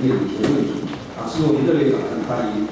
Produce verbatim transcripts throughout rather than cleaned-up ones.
面的一些问题。啊，是我们热烈掌声欢迎。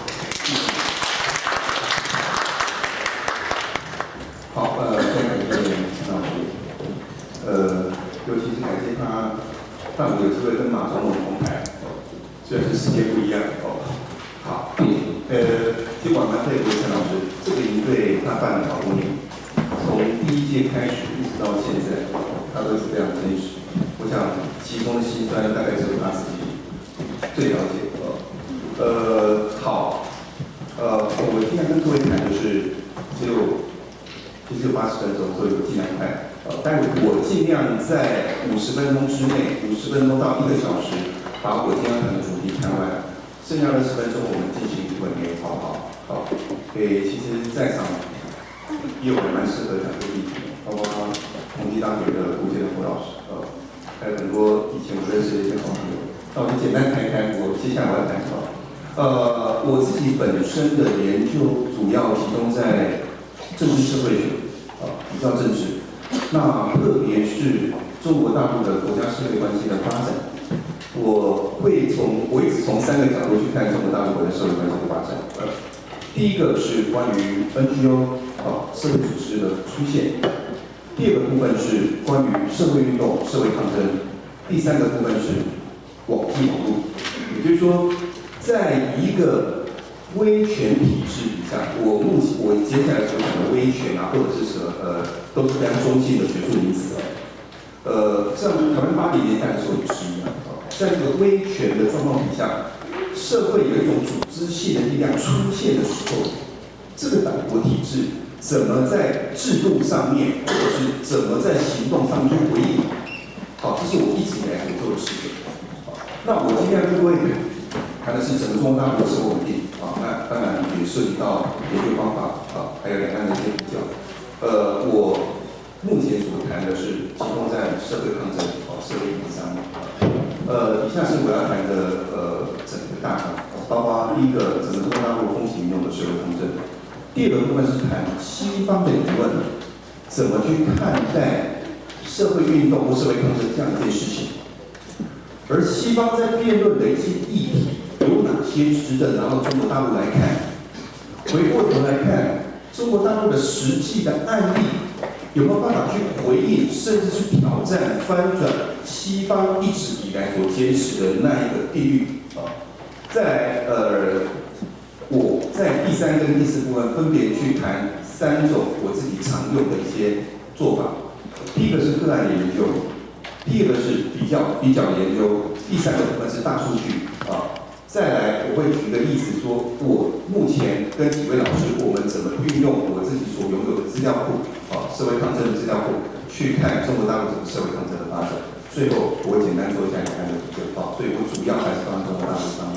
好，呃，非常感谢陈老师，呃，尤其是感谢他让我有机会跟马总统同台，虽然是时间不一样哦。好，呃，其实我蛮佩服陈老师，这个营队他办了好多年，从第一届开始一直到现在，他都是非常真实。我想其中的辛酸大概只有他自己最了解哦。呃，好，呃，我今天跟各位谈的是只有其实有八十分钟，所以我尽量快。呃，但我尽量在五十分钟之内，五十分钟到一个小时，把我今天谈的主题谈完。剩下二十分钟我们进行问题，好不好？好，诶，其实在场也有人蛮适合讲这个议题，包括同济大学的吴建的胡老师，呃，还有很多以前我认识的一些好朋友。那我就简单谈一谈我接下来我要谈什么。呃，我自己本身的研究主要集中在政治社会学，啊、呃，比较政治，那特别是中国大陆的国家社会关系的发展。我会从我一直从三个角度去看中国大陆国家社会关系的发展。呃，第一个是关于 N G O 啊社会组织的出现，第二个部分是关于社会运动、社会抗争，第三个部分是网际网络。也就是说，在一个威权体制底下，我目前我接下来所讲的威权啊，或者是什么呃，都是非常中性的学术名词哦。呃，像台湾八零年代的时候也是一样。在这个威权的状况底下，社会有一种组织性的力量出现的时候，这个党国体制怎么在制度上面，或者是怎么在行动上面去回应？好，这是我一直以来所做的事情。好，那我今天跟各位谈的是整个中国大陆的社会稳定。啊，那当然也涉及到研究方法啊，还有两岸的一些比较。呃，我目前所谈的是集中在社会抗争、啊社会议题上面。呃，以下是我要谈的呃整个大纲，包括第一个整个中国大陆风起云涌的社会抗争，第二个部分是谈西方的理论怎么去看待社会运动或社会抗争这样一件事情，而西方在辩论的一些议题有哪些值得拿到中国大陆来看？回过头来看中国大陆的实际的案例。有没有办法去回应，甚至去挑战、翻转西方一直以来所坚持的那一个定律啊？再来，呃，我在第三跟第四部分分别去谈三种我自己常用的一些做法。第一个是个案的研究，第二个是比较比较研究，第三个部分是大数据啊。再来，我会举个例子说，我目前跟几位老师，我们怎么运用我自己所拥有的资料库，啊，社会抗争的资料库，去看中国大陆整个社会抗争的发展。最后，我会简单做一下两岸的比较，啊，所以我主要还是放在中国大陆上面。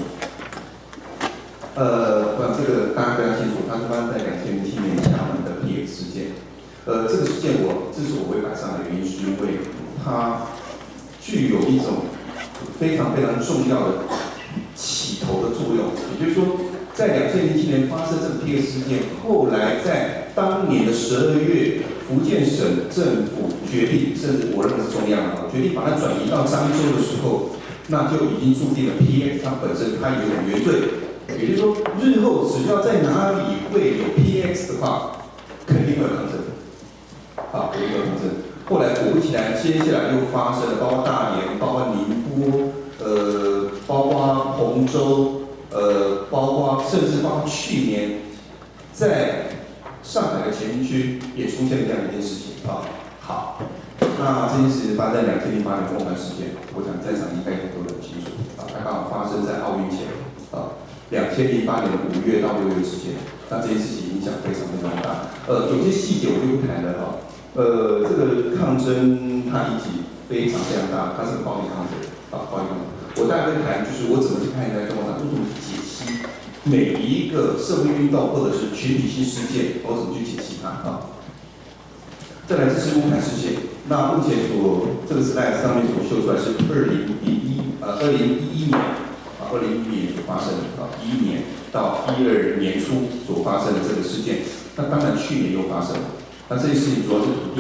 呃，我想这个大家非常清楚，它是发生在两千零七年厦门的 P X 事件。呃，这个事件我之所以我会摆上的原因，是因为它具有一种非常非常重要的起头的作用，也就是说，在两千零七年发生这个 P X 事件，后来在当年的十二月，福建省政府决定，甚至我认为是中央啊，决定把它转移到漳州的时候，那就已经注定了 P X 它本身它有原罪，也就是说，日后只要在哪里会有 P X 的话，肯定会有抗争，啊，肯定会有抗争。后来果不其然，接下来又发生了，包括大连，包括宁波。呃，包括洪州，呃，包括甚至包括去年在上海的前营区也出现了这样一件事情啊。好，那这件事情发生在两千零八年凤凰事件，我想在场应该也都很清楚啊。它刚好发生在奥运前啊，两千零八年的五月到六月之间，那这件事情影响非常非常大。呃，有些细节我就不谈了哈。呃，这个抗争它引起非常非常大，它是个暴力抗争。啊，不好意思，我大概会谈，就是我怎么去看待中国大陆，怎么去解析每一个社会运动或者是群体性事件，我怎么去解析它啊？再来，这是乌坎事件。那目前所这个 slide 上面所秀出来是二零零一呃二零一一年啊，二零一一年所发生的啊，一一年到一二年初所发生的这个事件。那当然去年又发生了。那这件事情主要是土地，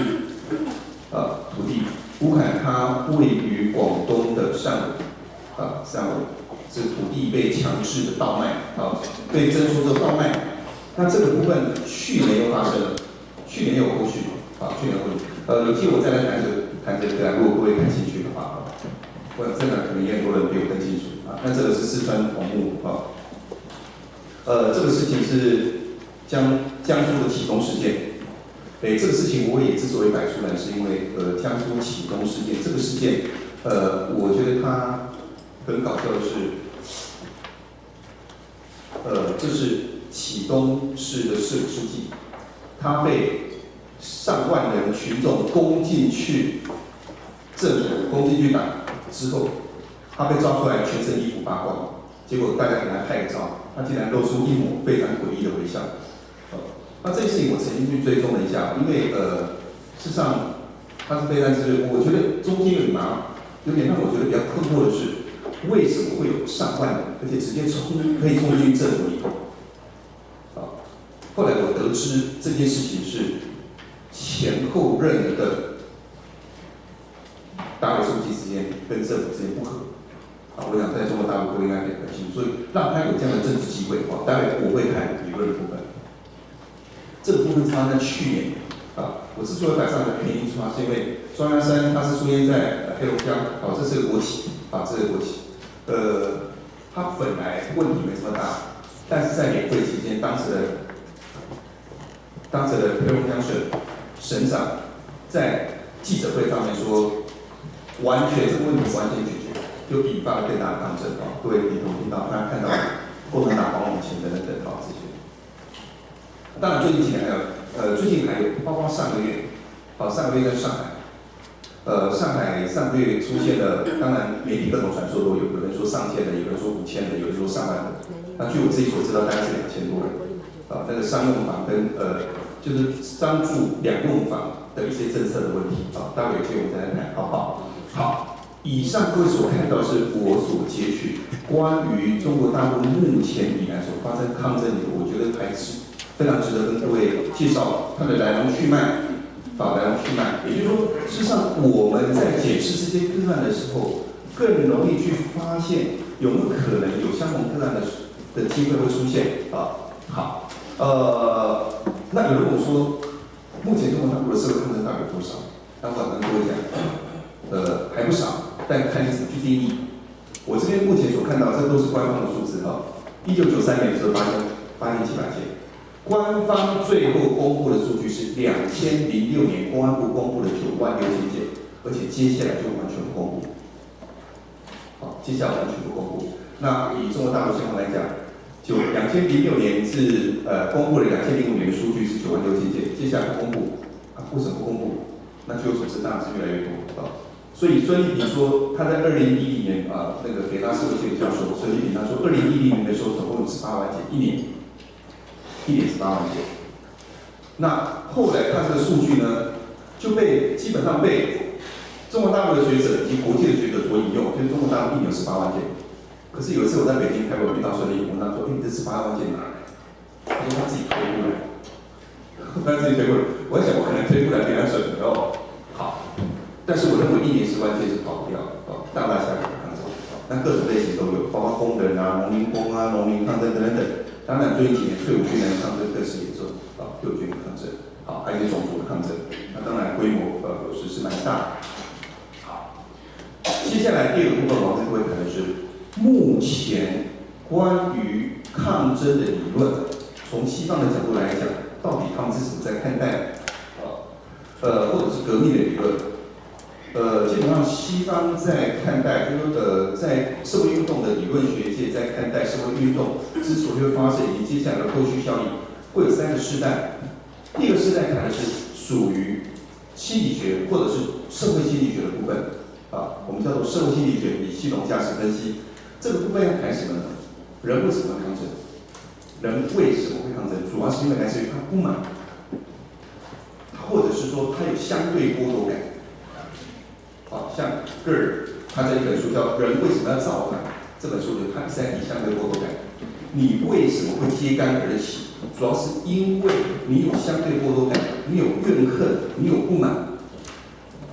呃，土地。乌坎它位于广东的汕尾，啊，汕尾。 这土地被强制的倒卖啊，被征收之后倒卖，那这个部分去年又发生了，去年有后续啊，去年有后续。呃，有机会我再来谈这个谈这个个案，如果各位感兴趣的话，我真的可能也很多人比我更清楚啊。那这个是四川桐木啊，呃，这个事情是江江苏的启东事件。诶，这个事情我也之所以摆出来，是因为呃，江苏启东事件这个事件，呃，我觉得它很搞笑的是，呃，这是启东市的市书记，他被上万人群众攻进去政府、攻进去党之后，他被抓出来，全身衣服扒光，结果大家给他拍个照，他竟然露出一抹非常诡异的微笑。呃那这件事情我曾经去追踪了一下，因为呃，事实上他是非常之类，我觉得中间有点麻，有点让我觉得比较困惑的是，为什么会有上万人，而且直接冲可以冲进政府里头？啊，后来我得知这件事情是前后任的大委书记之间跟政府之间不合。啊，我想在中国大陆各位应该很清楚，所以让他有这样的政治机会。啊，待会我会谈理论的部分。这个部分发生在去年啊，我之所以摆上的原因出发，是因为双鸭山它是出现在黑龙江，啊，这是个国企，啊，这是个国企，呃，它本来问题没这么大，但是在两会期间，当时的当时的黑龙江省省长在记者会上面说，完全这个问题完全解决，就引发了更大的抗争啊，各位你都听到，大家看到共产党往往前等等等啊这些。当然，最近几年还有，呃，最近还有，包括上个月，好、哦，上个月在上海，呃，上海上个月出现了，当然媒体各种传说都有，有人说上千的，有人说五千的，有人说上万的。那据我自己所知道，大概是两千多人。啊、呃，那个商用房跟呃，就是商住两用房的一些政策的问题，啊、呃，待会有机会我们再来谈，好不好？好，以上各位所看到的是我所截取关于中国大陆目前以来所发生抗争的，我觉得还是。非常值得跟各位介绍它的来龙去脉，啊，来龙去脉。也就是说，事实上我们在检视这些个案的时候，更容易去发现有没有可能有相同个案的的机会会出现啊。好，呃，那有人问我说，目前中国大陆的社会抗争大概有多少？那我跟各位讲，呃，还不少，但看你怎么去定义。我这边目前所看到，这都是官方的数字哈。一九九三年的时候，八千八千七百件。官方最后公布的数据是两千零六年公安部公布的九万六千件，而且接下来就完全不公布。好，接下来完全不公布。那以中国大陆情况来讲，就两千零六年是呃公布了两千零五年的数据是九万六千件，接下来不公布啊？为什么不公布？那据我所知，当然是越来越多啊。所以孙立平说他在二零一零年啊，那个北大社会学教授孙立平他说，二零一零年的时候总共有十八万件，一年。一点十八万件，那后来看这个数据呢，就被基本上被中国大陆的学者以及国际的学者所引用，就是中国大陆一年有十八万件。可是有一次我在北京开会遇到孙立平，我问他说：“哎，你这十八万件哪来？”他说他自己推过来，他自己推过来。我在想，我可能推过来别人准哦，好，但是我认为一年十万件是跑不掉的哦，大大小小的抗争，那各种类型都有，包括工人啊、农民工啊、农民抗争等等等。当然，最近几年退伍军人的抗争更是严重啊，退伍军人抗争，好，还有一些种族的抗争，那当然规模呃有时是蛮大的。好，接下来第二个部分，我跟各位谈的是目前关于抗争的理论，从西方的角度来讲，到底他们是怎么在看待啊呃或者是革命的理论？呃，基本上西方在看待，就是说呃，在社会运动的理论学界在看待社会运动之所以会发生以及接下来的后续效应，会有三个世代。第一个世代谈的是属于心理学或者是社会心理学的部分，啊，我们叫做社会心理学与系统价值分析。这个部分要谈什么呢？人为什么会抗争？人为什么会抗争？主要是因为来自于他不满，或者是说他有相对剥夺感。好像个人他在一本书叫《人为什么要造反》这本书里，他在提相对剥夺感。你为什么会揭竿而起？主要是因为你有相对剥夺感，你有怨恨，你有不满。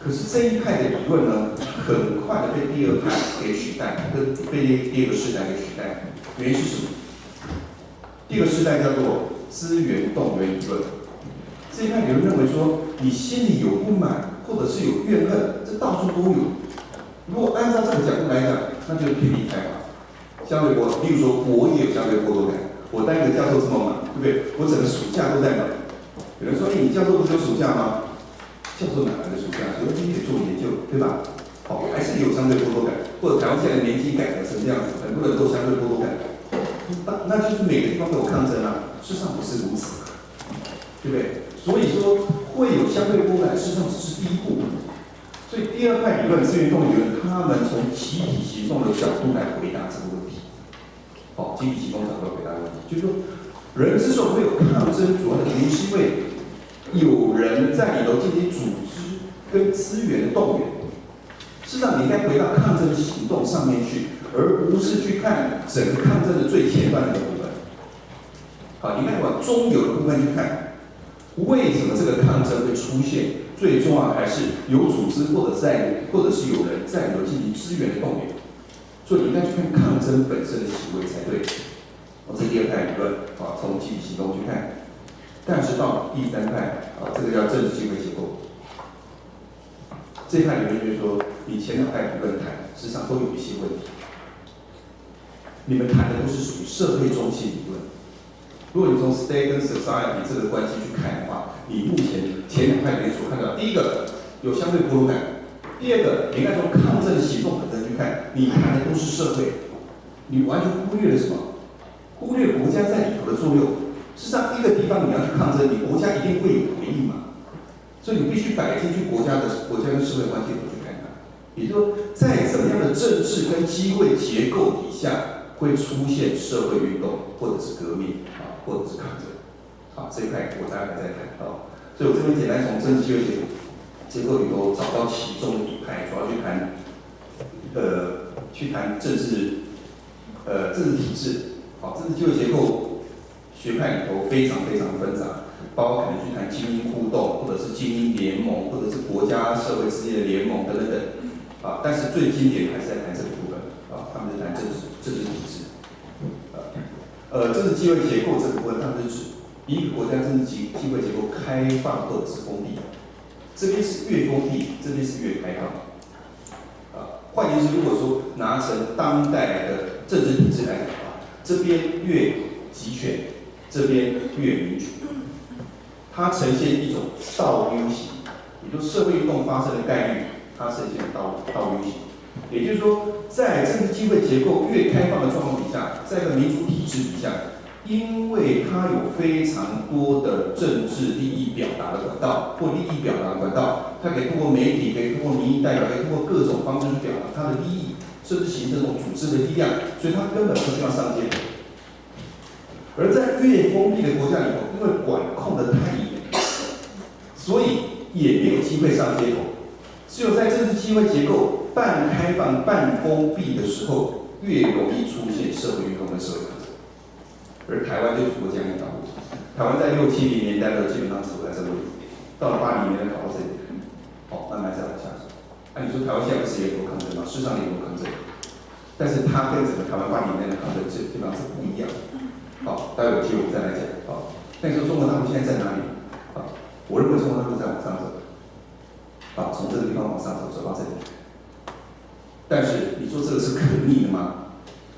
可是这一派的理论呢，很快的被第二派给取代，跟被第二个世代给取代。原因是什么？第二个世代叫做资源动员理论。这一派理论认为说，你心里有不满或者是有怨恨，这到处都有。如果按照这个角度来讲，那就是偏离开法。相对剥夺，例如说，我也有相对剥夺感。我当一个教授这么忙，对不对？我整个暑假都在忙。有人说，哎，你教授不是有暑假吗？教授哪来的暑假？所以你得做研究，对吧？好，还是有相对剥夺感，或者台湾现在的年纪改革成这样子，很多人都相对剥夺感。那那就是每个地方都有抗争啊，事实上不是如此，对不对？所以说会有相对剥夺感，事实上只是第一步。所以第二派理论、资源动员理论，他们从集体行动的角度来回答这个问题。好，集体行动角度来回答问题，就是说，人之所以会有抗争，主要的原因是因为有人在里头进行组织跟资源的动员。事实上，你应该回到抗争行动上面去，而不是去看整个抗争的最前端的部分。好，你应该往中游的部分去看，为什么这个抗争会出现？最重要的还是有组织或者在，或者是有人在里头进行资源的动员。所以你应该去看抗争本身的行为才对。哦，这第二派理论啊，从集体行动去看。但是到第三派啊，这个叫政治机会结构。这一派理论就是说，你前两派理论谈，实际上都有一些问题。你们谈的都是属于社会中心理论。如果你从 state 跟 society 这个关系去看的话，你目前前两派里面所看到，第一个有相对剥夺感，第二个你应该从抗争行动本身去看，你谈的都是社会，你完全忽略了什么？忽略国家在里头的作用。事实上，一个地方你要去抗争，你国家一定会有回应嘛，所以你必须摆进去国家的国家跟社会关系里去看它。也就是说，在怎么样的政治跟机会结构底下，会出现社会运动，或者是革命啊，或者是抗争。好，这一块我大概再谈到。所以我这边简单从政治机会结构结构里头找到其中的一派，主要去谈，呃，去谈政治，呃，政治体制。好，政治机会结构学派里头非常非常纷杂，包括可能去谈精英互动，或者是精英联盟，或者是国家社会之间的联盟等等等。啊，但是最经典的还是在谈这个部分。啊，他们在谈政治政治体制。呃，政治机会结构这个部分，它是指一个国家政治机机会结构开放或者是封闭。这边是越封闭，这边是越开放。啊，换言之，如果说拿成当代的政治体制来讲的话，这边越集权，这边越民主。它呈现一种倒 U 型，也就是社会运动发生的概率，它呈现倒倒 U 型。也就是说，在政治机会结构越开放的状况底下，在一个民主体制底下，因为它有非常多的政治利益表达的管道或利益表达的管道，它可以通过媒体，可以通过民意代表，可以通过各种方式去表达它的利益，甚至形成这种组织的力量，所以它根本不需要上街头。而在越封闭的国家里头，因为管控的太严，所以也没有机会上街头。只有在政治机会结构半开放、半封闭的时候，越容易出现社会运动跟社会抗争。而台湾就走过这样一条路。台湾在六七零年代的基本上走在这个位置，到了八零年代跑到这里，好，慢慢再往下走。那、啊、你说台湾现在不是也有抗争吗？事实上也有抗争，但是它跟整个台湾八零年代的抗争是基本上是不一样的。好，待会有机会我们再来讲。好，那你说中国大陆现在在哪里？好，我认为中国大陆在往上走。啊，从这个地方往上走，走到这里。但是你说这个是可逆的吗？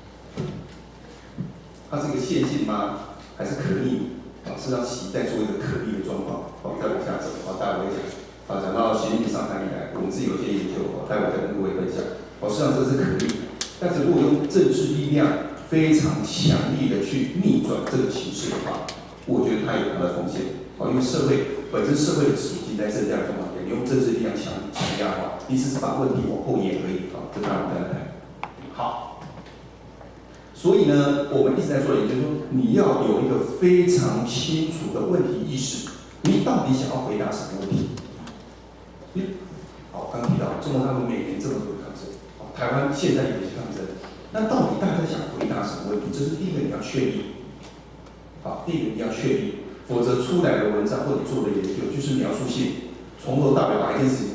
它是一个线性吗？还是可逆？啊，是让习在做一个可逆的状况。好，再往下走，好，待会会讲。好，讲到习近平上台以来，我们自己有些研究，好，待会再跟各位分享。好，实际上这是可逆，但是如果用政治力量非常强力的去逆转这个形势的话，我觉得它有它的风险。好，因为社会本身社会的属性在这样的状况下，你用政治力量强强压的话，你只是把问题往后延而已。好，这当然我们再来谈。好，所以呢，我们一直在说，也就是说，你要有一个非常清楚的问题意识，你到底想要回答什么问题？你好，刚提到中国大陆每年这么多抗争，好，台湾现在有一些抗争，那到底大家想回答什么问题？这是第一个你要确立。好，第一个你要确立。否则出来的文章或你做的研究就是描述性，从头到尾把一件事情讲完，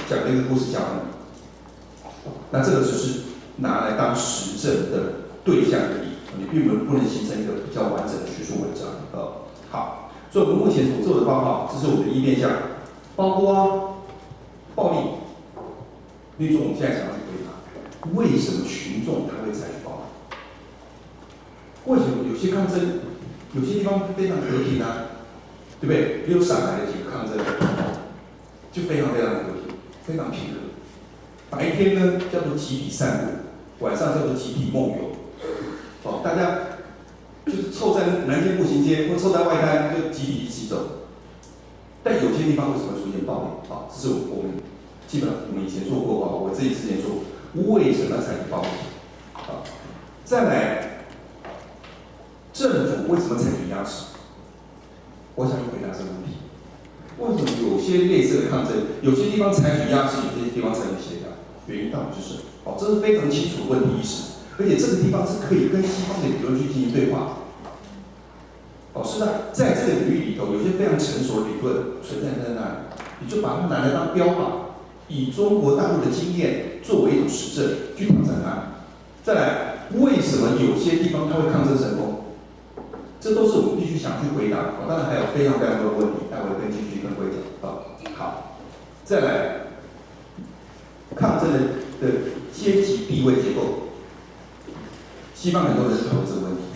讲了一个故事教你，那这个只是拿来当实证的对象而已，你并不不能形成一个比较完整的学术文章。呃，好，所以我们目前所做的报告，这是我们的一面向，包括暴力。例如说，我们现在想要去回答，为什么群众他会采取暴力？为什么有些抗争，有些地方非常和平啊，对不对？比如上海的几个抗争，就非常非常和平，非常平和。白天呢叫做集体散步，晚上叫做集体梦游。哦，大家就是凑在南京步行街或凑在外滩就集体一起走。但有些地方为什么出现暴力？啊，这是我们基本上我们以前做过啊，我自己之前做过，为什么要采取暴力？啊，再来，政府为什么采取压制？我想去回答这个问题。为什么有些类似的抗争，有些地方采取压制，有些地方采取协调？原因到底是什么？哦，这是非常清楚的问题意识，而且这个地方是可以跟西方的理论去进行对话。哦，是的，在这个领域里头，有些非常成熟的理论存在在那里，你就把它拿来当标靶，以中国大陆的经验作为一种实证去挑战它。再来，为什么有些地方它会抗争成功？这都是我们必须想去回答的。哦，当然还有非常非常多的问题，待会跟继续跟各位讲。哦，好，再来，抗争的的阶级地位结构，西方很多人讨论这个问题。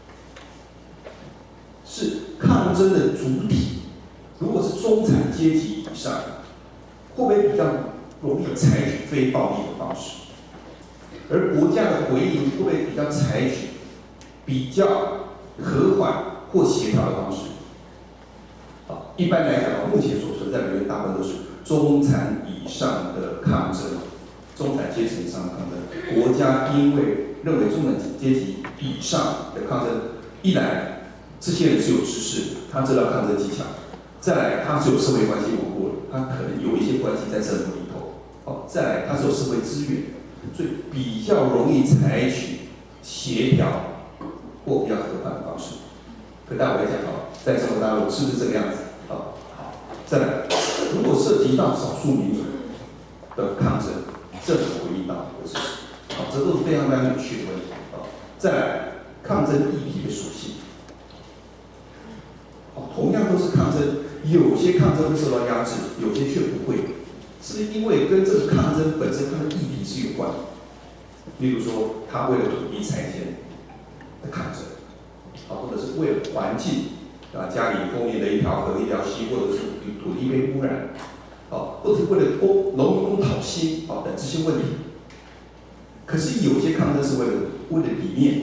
是抗争的主体，如果是中产阶级以上，会不会比较容易采取非暴力的方式？而国家的回应会不会比较采取比较和缓或协调的方式？啊，一般来讲，目前所存在的原因大部分都是中产以上的抗争，中产阶层以上的抗争。国家因为认为中产阶级以上的抗争，一来这些人是有知识，他知道抗争技巧；再来，他是有社会关系网络的，他可能有一些关系在政府里头；哦，再来，他是有社会资源，所以比较容易采取协调或比较和缓的方式。可大家会讲哦，在中国大陆是不是这个样子？哦，好，再来，如果涉及到少数民族的抗争，政府回应到或是什么？好，这都是非常非常有趣的问题。哦，再来，抗争议题的属性。同样都是抗争，有些抗争会受到压制，有些却不会，是因为跟这个抗争本身它的议题是有关的。例如说，他为了土地拆迁的抗争，啊，或者是为了环境，啊，家里后面的一条河、一条溪，或者是土地被污染，啊，或者是为了工农民工讨薪，啊等这些问题。可是有些抗争是为了为了理念，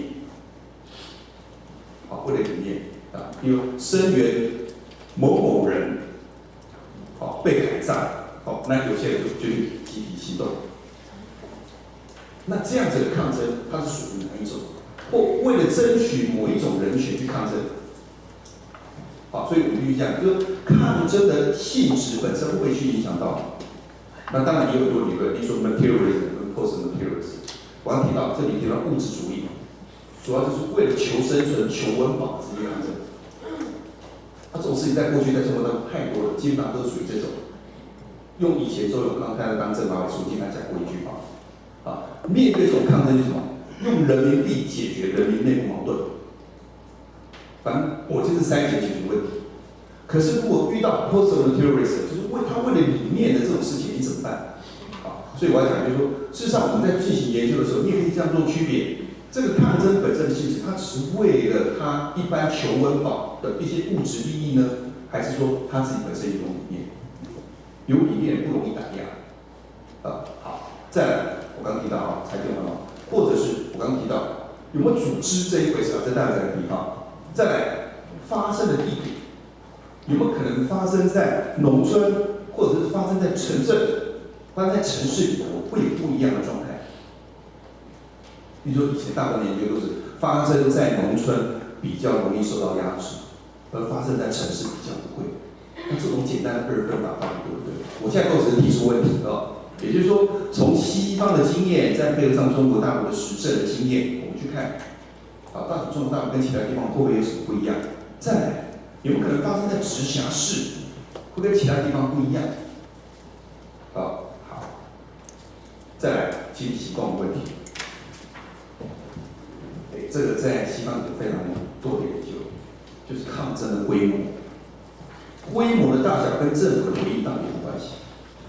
啊，为了理念。啊，比如声援某某人，哦被海葬，哦，那有些人就决定集体行动。那这样子的抗争，它是属于哪一种？或为了争取某一种人权去抗争？好，所以我们必须讲，就是抗争的性质本身会不会去影响到？那当然也有很多理论，比如说 materialism 跟 post-materialism。我刚提到，这里提到物质主义，主要就是为了求生存、求温饱这些抗争。那这种事情在过去在中国大陆太多了，基本上都是属于这种。用以前周永康他在当政法委书记，他讲过一句话，啊，面对这种抗争是什么？用人民币解决人民内部矛盾。反正我就是筛选解决问题。可是如果遇到 post-materialism， 就是为他为了理念的这种事情，你怎么办？啊，所以我要讲就是说，事实上我们在进行研究的时候，你也可以这样做区别。这个抗争本身的性质，它只是为了他一般求温饱的一些物质利益呢，还是说他自己本身有理念？有理念不容易打压。啊，好，再来，我刚刚提到啊，财政很好，或者是我刚刚提到有没有组织这一回事啊？这大家再提哈。再来，发生的地点有没有可能发生在农村，或者是发生在城镇，发生在城市里头，会有不一样的状态？比如说以前大部分研究都是发生在农村比较容易受到压制，而发生在城市比较不会。那这种简单的二分法到底对不对？我现在都只是提出问题哦，也就是说，从西方的经验再配合上中国大陆的实证的经验，我们去看，啊，到底中国大陆跟其他地方会不会有什么不一样？再来，有没有可能发生在直辖市，会跟其他地方不一样？啊， 经济习惯的问题。哎，这个在西方有非常多的研究，就是抗争的规模，规模的大小跟政府的回应到底有关系。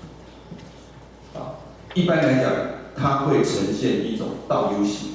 啊，一般来讲，它会呈现一种倒 U 型，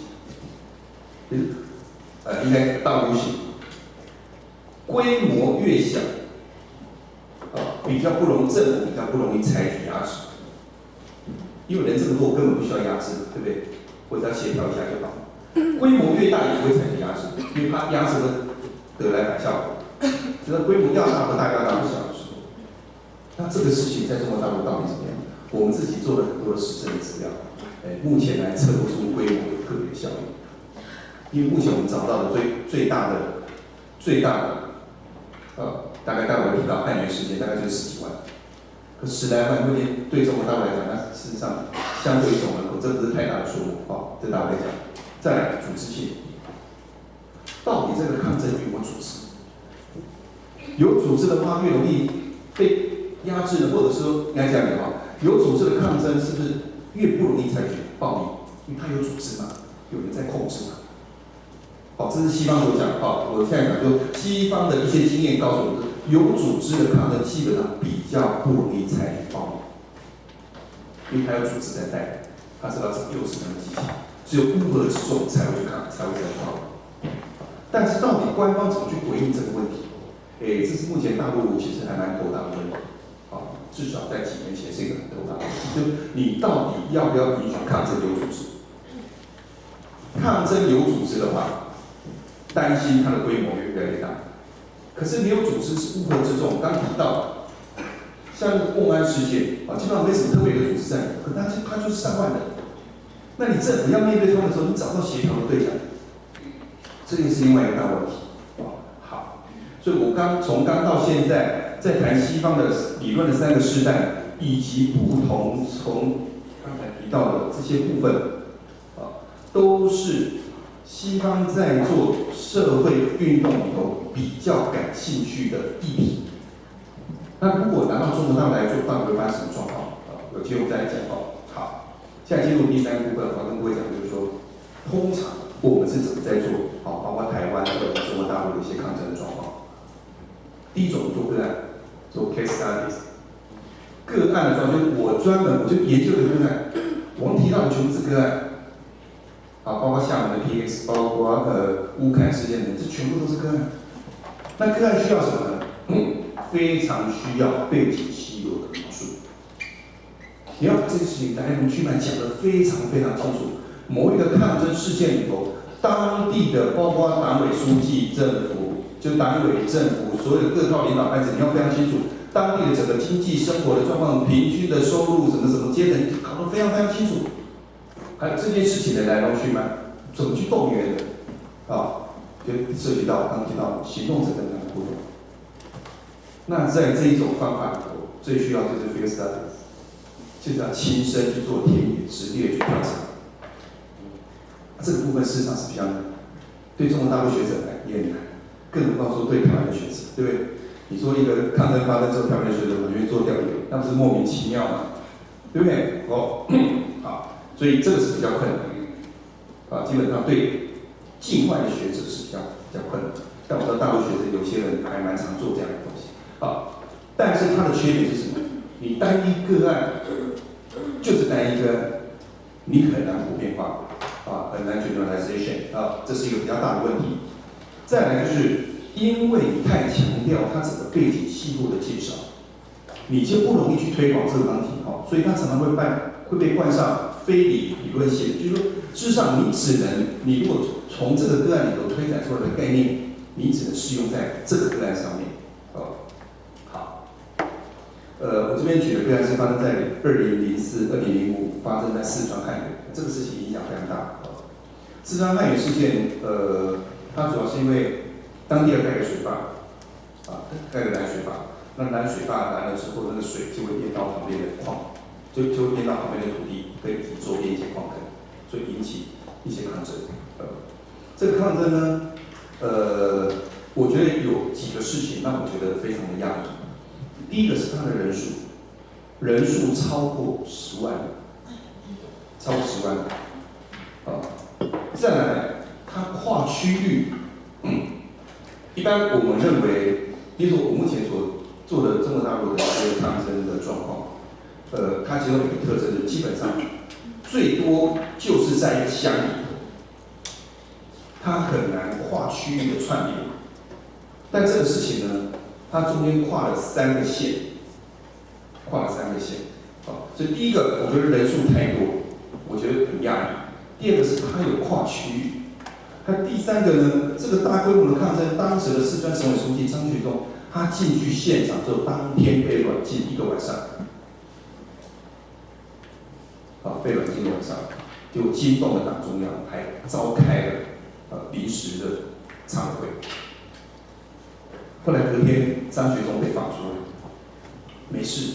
呃，应该倒 U 型，规模越小，啊，比较不容政府比较不容易采取压制。因为人这么多，根本不需要压制，对不对？我只要协调一下就好。规模越大也不会采取压制，因为它压制会得来反效果。只要规模要大和大要大不小的时候，那这个事情在中国大陆到底怎么样？我们自己做了很多的实证资料，哎，目前来测不出规模有特别的效应。因为目前我们找到的最最大的最大的，呃，大概待会会提到汉源事件，大概就是十几万。可十来万，对对中国大陆来讲，那事实上相对于总人口，这不是太大的数目哦。对大陆来讲，再来组织性，到底这个抗争有没有组织？有组织的话，越容易被压制呢，或者说应该这样讲哈，有组织的抗争是不是越不容易采取暴力？因为它有组织嘛，有人在控制嘛。好，这是西方所讲。好，我现在讲说，西方的一些经验告诉我们，有组织的抗争基本上比较不容易采取暴力，因为它有组织在带，它知道怎么诱使他们激情，只有乌合之众才会去抗，才会采取暴力。但是到底官方怎么去回应这个问题？哎，这是目前大陆其实还蛮头大的问题。啊，至少在几年前是一个很头大的问题，就你到底要不要允许抗争有组织？抗争有组织的话，担心它的规模越来越大。可是没有组织是乌合之众，刚提到，像共安事件啊，基本上没什么特别的组织在里，可它它就是上万人。那你政府要面对他们的时候，你找到协调的对象，这个是另外一个大问题。好，所以我刚从刚到现在，在谈西方的理论的三个世代，以及不同从刚才提到的这些部分，啊，都是西方在做社会运动里头比较感兴趣的议题。那如果拿到中国大陆来做，到底会发生什么状况？啊，有机会我们再来讲哦。好，现在进入第三个部分，我要跟各位讲，就是说，通常我们是怎么在做？好，包括台湾或者中国大陆的一些抗争的状况。第一种做个案，做 case studies。个案的状况就是我专门我就研究的个案，我们提到的全部是个案。啊，包括厦门的 P X， 包括呃乌坎事件等，这全部都是个案。那个案需要什么呢？嗯，非常需要背景稀有的描述。你要把这个事情来龙去脉讲得非常非常清楚。某一个抗争事件里头，当地的包括党委书记、政府，就党委政府所有的各套领导班子，你要非常清楚当地的整个经济生活的状况、平均的收入什么什么阶层，搞得非常非常清楚。还有这件事情的来龙去脉，怎么去动员的，啊，就涉及到刚提到行动者跟他们互动。那在这一种方法里头，最需要就是 field studies， 就是要亲身去做田野实地的去调查。这个部分事实上是比较难，对中国大陆学者来也很难，更何况说对台湾的学者，对不对？你说一个抗争发生之后，台湾的学者我愿意做调研，那不是莫名其妙吗？对不对？哦，好。所以这个是比较困难的，啊，基本上对境外的学者是比较比较困难的。但我知道大陆学者有些人还蛮常做这样的东西，啊，但是它的缺点是什么？你单一个案就是单一个案，你很难普遍化，啊，很难 generalization， 啊，这是一个比较大的问题。再来就是因为你太强调它整个背景细部的介绍，你就不容易去推广这个纲体，哦，所以它常常会办。会被冠上非理理论性，就是说，事实上你只能，你如果从这个个案里头推展出来的概念，你只能适用在这个个案上面。哦，好，呃，我这边举的个案是发生在二零零四、二零零五，发生在四川汉源，这个事情影响非常大。哦，四川汉源事件，呃，它主要是因为当地要盖个水坝，啊，盖个拦水坝，那拦水坝拦了之后，那个水就会淹到旁边的矿。就就会淹到旁边的土地，跟以及周边一些矿坑，所以引起一些抗争。呃，这个抗争呢，呃，我觉得有几个事情让我觉得非常的压抑。第一个是它的人数，人数超过十万人， 超过十万，啊，再来它跨区域，嗯，一般我们认为，比如说我目前所做的中国大陆的这个抗争的状况，呃，它其中有一个特征是基本上最多就是在一个乡里头，它很难跨区域的串联，但这个事情呢，它中间跨了三个县，跨了三个县，啊，所以第一个我觉得人数太多，我觉得很讶异。第二个是它有跨区域，还有第三个呢，这个大规模的抗争，当时的四川省委书记张学忠，他进去现场之后，当天被软禁一个晚上，啊，被软禁一个晚上，就惊动了党中央，还召开了呃临时的常委会。后来隔天，张学忠被放出来，没事。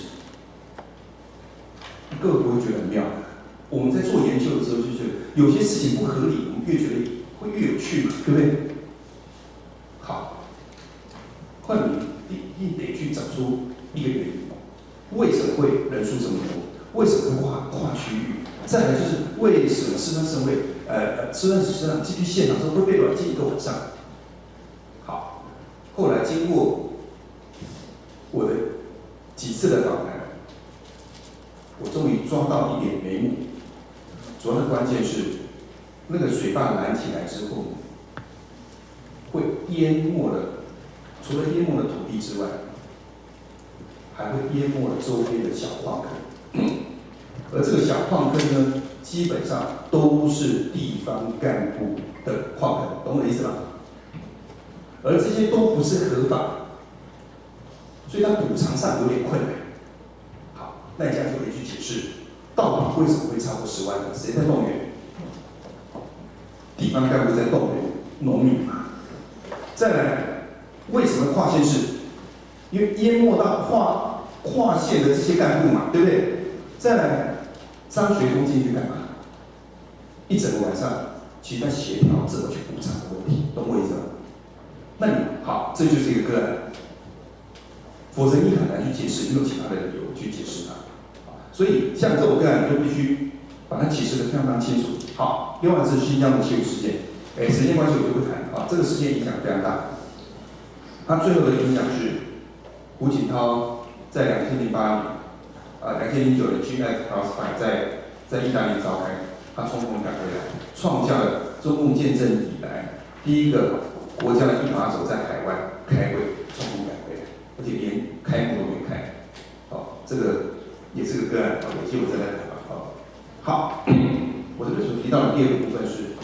各位不会觉得很妙？我们在做研究的时候，就觉得有些事情不合理，我们越觉得会越有趣嘛，对不对？好，换你一定得去找出一个原因，为什么会人数这么多？为什么会跨跨区域？再来就是为什么四川省委呃四川省省长进去现场之后会被软禁一个晚上？好，后来经过我的几次的访谈，我终于抓到一点眉目。主要的关键是，那个水坝拦起来之后，会淹没了，除了淹没了土地之外，还会淹没了周边的小矿坑。而这个小矿坑呢，基本上都是地方干部的矿坑，懂我的意思吗？而这些都不是合法，所以它补偿上有点困难。好，那你现在就可以去解释，到底为什么会超过十万人？谁在动员？地方干部在动员农民嘛。再来，为什么跨县市？因为淹没到跨跨县的这些干部嘛，对不对？再来，张学忠进去干嘛？一整个晚上，其实在协调怎么去补偿的问题，懂我意思吗？那你好，这就是一个个案，否则你很难去解释，没有其他的理由去解释它。所以像这种个案，你就必须把它解释得非常非常清楚。好，另外是新疆的起舞事件，哎，时间关系我就不谈啊，这个事件影响非常大。它最后的影响是，胡锦涛在两千零八年，啊，两千零九年 G F House Fire 在在意大利召开，他从中赶回来，创下了中共建政以来第一个国家的一把手在海外开会，从中赶回来，而且连开幕都没开。好，这个也是个个案，好，有机会再来谈吧。好，好，我这边所提到的第二个部分是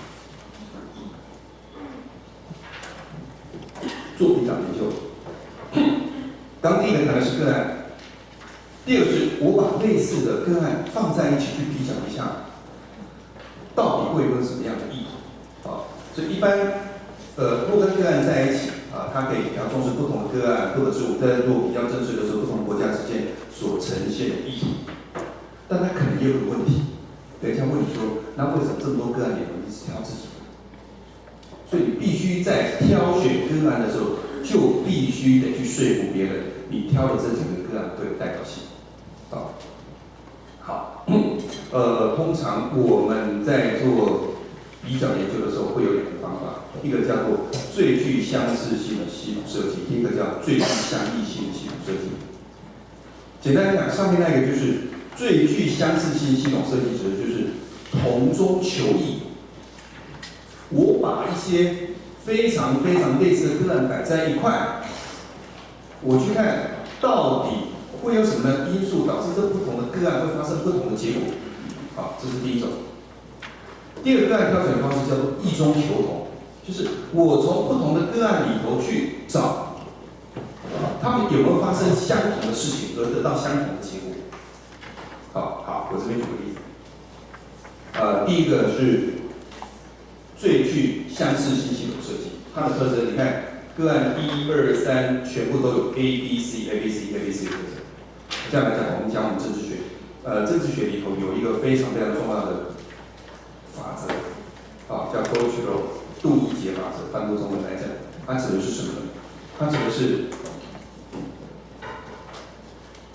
做比较研究。刚第一个谈的是个案，第二个是我把类似的个案放在一起去比较一下，到底会有什么样的意义？啊，所以一般呃，若跟个案在一起啊，它可以比较重视不同的个案，或者是我们在做比较正式的时候，不同国家之间所呈现的意义。但它可能也有个问题，等一下问你说，那为什么这么多个案里面你只挑自己？所以你必须在挑选个案的时候，就必须得去说服别人，你挑的这几个个案会有代表性。好，好，呃，通常我们在做比较研究的时候，会有两个方法，一个叫做最具相似性的系统设计，一个叫最具相异性的系统设计。简单来讲，上面那个就是最具相似性系统设计，指的就是同中求异。我把一些非常非常类似的个案摆在一块，我去看到底会有什么因素导致这不同的个案会发生不同的结果。好，这是第一种。第二个个案挑选的方式叫做异中求同，就是我从不同的个案里头去找，他们有没有发生相同的事情而得到相同的结果。好，好，我这边举个例子。呃，第一个是最具相似性系统设计，它的特征，你看个案一二三全部都有 A B C A B C A B C 的特征。这样来讲，我们讲我们政治学，呃，政治学里头有一个非常非常重要的法则，啊，叫 Cauchy-Rose 杜伊杰法则。翻过中文来讲，它指的是什么呢？它指的是，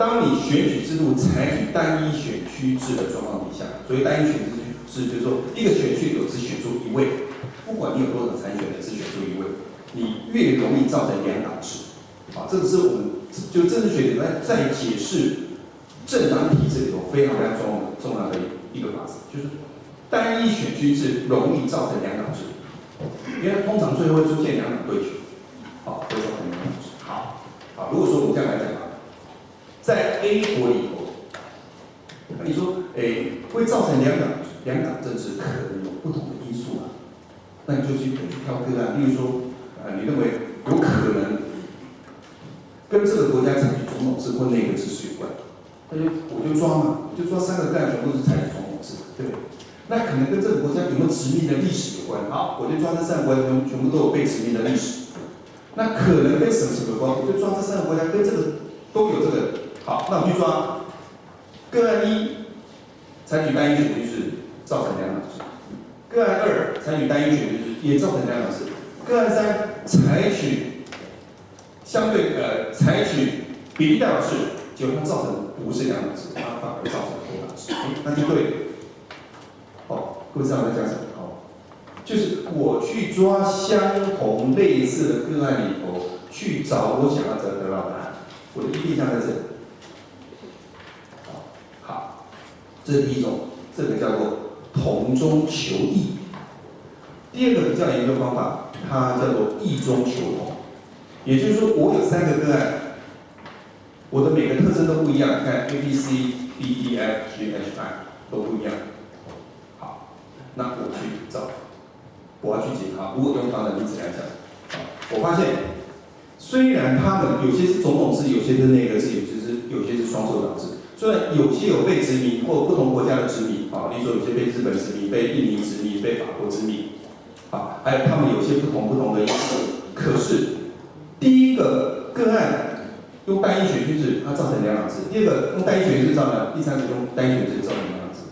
当你选举制度采取单一选区制的状况底下，所谓单一选区制就是说一个选区有只选出一位，不管你有多少参选的，只选出一位，你越容易造成两党制。啊，这个是我们就政治学里面在解释政党体制里头非常非常重要的重要的一个法则，就是单一选区制容易造成两党制，因为通常最后会出现两党对决，好，会造成两党制。好，好，如果说我们这样来讲啊，在 A 国里头，你说，诶，会造成两党两党政治可能有不同的因素啊，那你就去可以挑个案，例如说，呃，你认为有可能跟这个国家采取总统制或内阁制是有关的，那就我就抓嘛，就抓三个个案全部是采取总统制，对不对？那可能跟这个国家有没有殖民的历史有关，好，我就抓这三个国家全全部都有被殖民的历史。那可能跟什么什么有关，我就抓这三个国家跟这个都有这个，好，那我去抓个案一，采取单一选区制造成两党制；个案二采取单一选区制也造成两党制；个案三采取相对呃采取比例代表制，结果它造成不是两党制，它反而造成多党制，那就对了。好，各位知道我在讲什么？好，就是我去抓相同类似的个案里头，去找我想要得得到答案。我的依据项在这里。好，好，这是第一种，这个叫做同中求异。第二个比较研究方法，它叫做异中求同。也就是说，我有三个个案，我的每个特征都不一样。你看 A B C D E F G H I 都不一样。好，那我去找，我要去解它。如果用它的例子来讲，我发现虽然他们有些是总统制，有些是内阁制，有些是有些是双首长制。虽然有些有被殖民或不同国家的殖民，啊，例如说有些被日本殖民、被印尼殖民、被法国殖民，啊，还有他们有些不同不同的因素。可是第一个个案用单一选区制，它造成两党制；第二个用单一选区制造成，第三个用单一选区制造成两党制。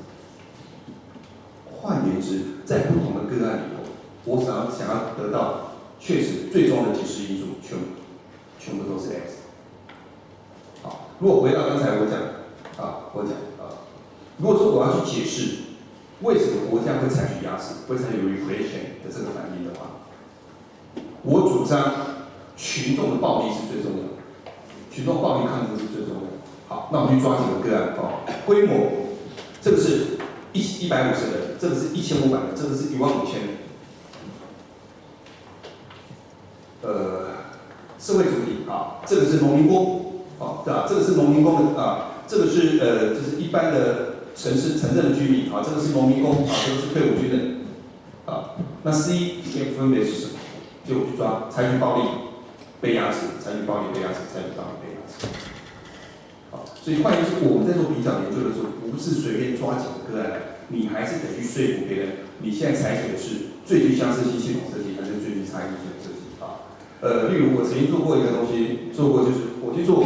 换言之，在不同的个案里头，我想要想要得到确实最终的解释因素，全全部都是 X。好，如果回到刚才我讲啊，我讲啊，如果说我要去解释为什么国家会采取压制，会采取 repression 的这个反应的话，我主张群众的暴力是最重要的，群众暴力抗争是最重要的。好，那我们去抓几个个案哦，规模，这个是一一百五十人，这个是一千五百人，这个是一万五千人。呃，社会主体啊，这个是农民工，啊，对吧？这个是农民工的啊，这个是呃，就是一般的城市城镇的居民啊，这个是农民工啊，这个是退伍军人啊。那 C 也分别是什么？就去抓采取暴力被压制，采取暴力被压制，采取暴力被压制。好，所以换言之，我们在做比较研究的时候，不是随便抓几个个案，你还是得去说服别人，你现在采取的是最具相似性系统设计，还是最具差异性设计啊？呃，例如我曾经做过一个东西，做过就是我去做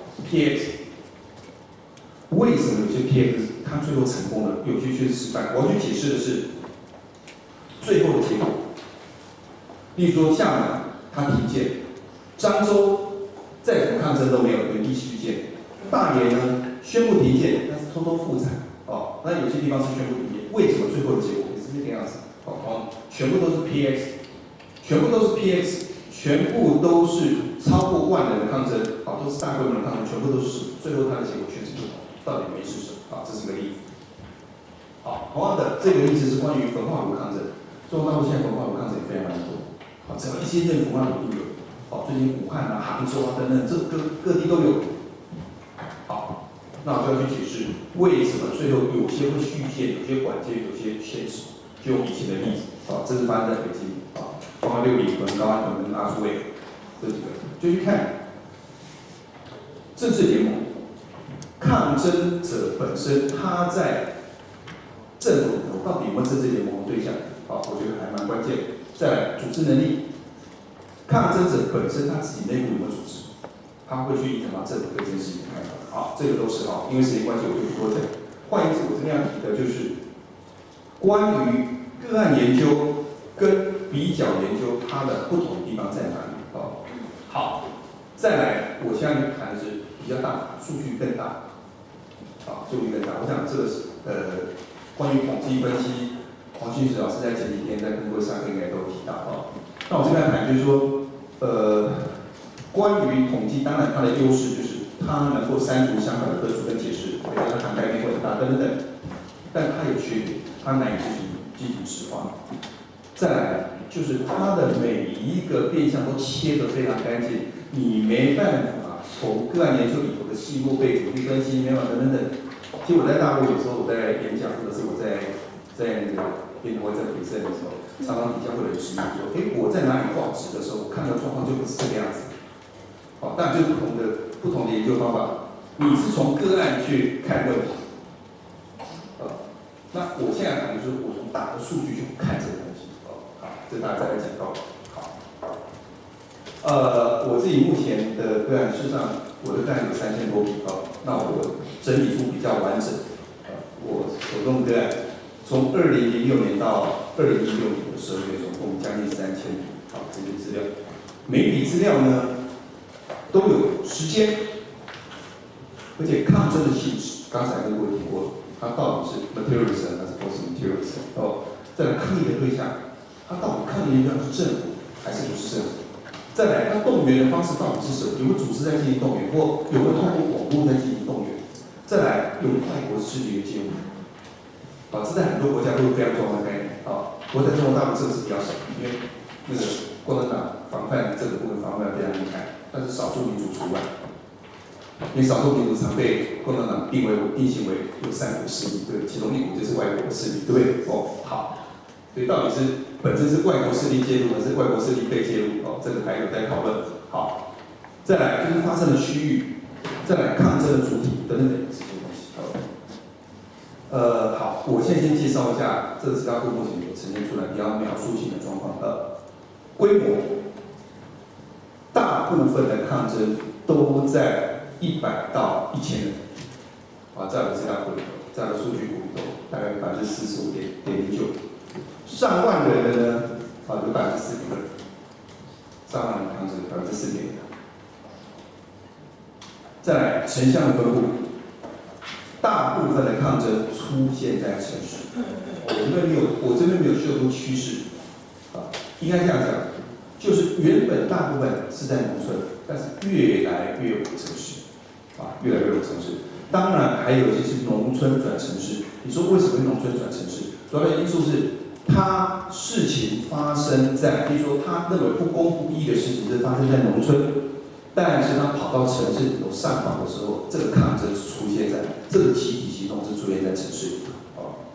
P X， 为什么有些 P X 它最后成功了，有些却失败？我要去解释的是最后的结果。例如说厦门它停建，漳州再怎么抗争都没有原地续建，大连呢宣布停建，但是偷偷复产哦。那有些地方是宣布停建，为什么最后的结果也是这个样子？哦，全部都是 P X， 全部都是 P X， 全部都是超过万人的抗争，啊，都是大规模的抗争，全部都是最后它的结果全是不同，到底原因是什么？啊，这是个例子。好，同样的这个例子是关于焚化炉抗争，中国大陆现在焚化炉抗争也非常多。啊，只要一些政府那里都有，哦，最近武汉啊、杭州啊等等，这各各地都有。好，那我就要去解释为什么最后有些会续建，有些管建，有些限制。就用以前的例子，啊，这是发生在北京，啊，包括六里屯、高安屯跟阿苏卫这几个，就去看政治联盟，抗争者本身他在政府里头到底有没有政治联盟的对象？好，我觉得还蛮关键的。再来，组织能力，抗争者本身他自己内部有没有组织，他会去影响到政府对这件事情的看法。好，这个都是好，因为时间关系我就不多讲。换言之，我这边要提的就是关于个案研究跟比较研究它的不同的地方在哪里？哦，好，再来，我现在谈的是比较大，数据更大，啊，数据更大。我想这个是呃，关于统计分析，黄旭石老师在前几天在跟各位上课应该都有提到啊。那我这边谈就是说，呃，关于统计，当然它的优势就是它能够删除相反的论述跟解释，而且它涵盖面会很大等等等。但它有缺点，它难以进行进行实化。再来就是它的每一个变项都切得非常干净，你没办法从个案研究里头的细末背景去分析，没办法等等等。其实我在大陆有时候我在演讲，或者是我在在那个研讨会在培训的时候，常常底下会有质疑说，哎，我在哪里画纸的时候，我看到状况就不是这个样子。好，但就是不同的不同的研究方法，你是从个案去看问题。那我现在谈的就是我从大的数据去看这个东西，哦，好，这大家再来讲到，好，呃，我自己目前的个案，事实上我的个案有三千多笔，哦，那我整理出比较完整，呃，我手动个案，从二零零六年到二零一六年的十二月，总共将近三千笔，好，这些资料，每笔资料呢都有时间，而且抗争的性质，刚才跟各位提过了。它到底是 materialism 还是 post materialism？ 哦，再来抗议的对象，它到底抗议的对象是政府还是不是政府？再来，它动员的方式到底是什么？有没有组织在进行动员，或有没有通过网络在进行动员？再来，有外国势力的介入。啊，这在很多国家都是非常重要的概念。啊，不过在中国大陆这个是比较少，因为那个共产党防范这个部分防范非常厉害，但是少数民族除外。因为少数民族常被共产党定为定性为有三股势力，对，其中一股就是外国势力，对不对？哦，好，所以到底是本身是外国势力介入，还是外国势力被介入？哦，这个还有待讨论。好，再来就是发生的区域，再来抗争的主体等等等这些东西。好，呃，好，我现在先介绍一下这个资料库目前所呈现出来比较描述性的状况。呃，规模，大部分的抗争都在一百到一千人，啊，在我的资料库里头，在我的数据库里头，大概有百分之四十五点点零九。上万人的呢，啊，有百分之四点二。上万人抗争百分之四点二。再来城乡的分布，大部分的抗争出现在城市。我这边没有，我这边没有秀出趋势，啊，应该这样讲，就是原本大部分是在农村，但是越来越有城市。啊，越来越有城市，当然还有一些是农村转城市。你说为什么会农村转城市？主要的因素是，它事情发生在，比如说他认为不公不义的事情是发生在农村，但是他跑到城市里头上访的时候，这个抗争是出现在这个集体行动是出现在城市里头。哦，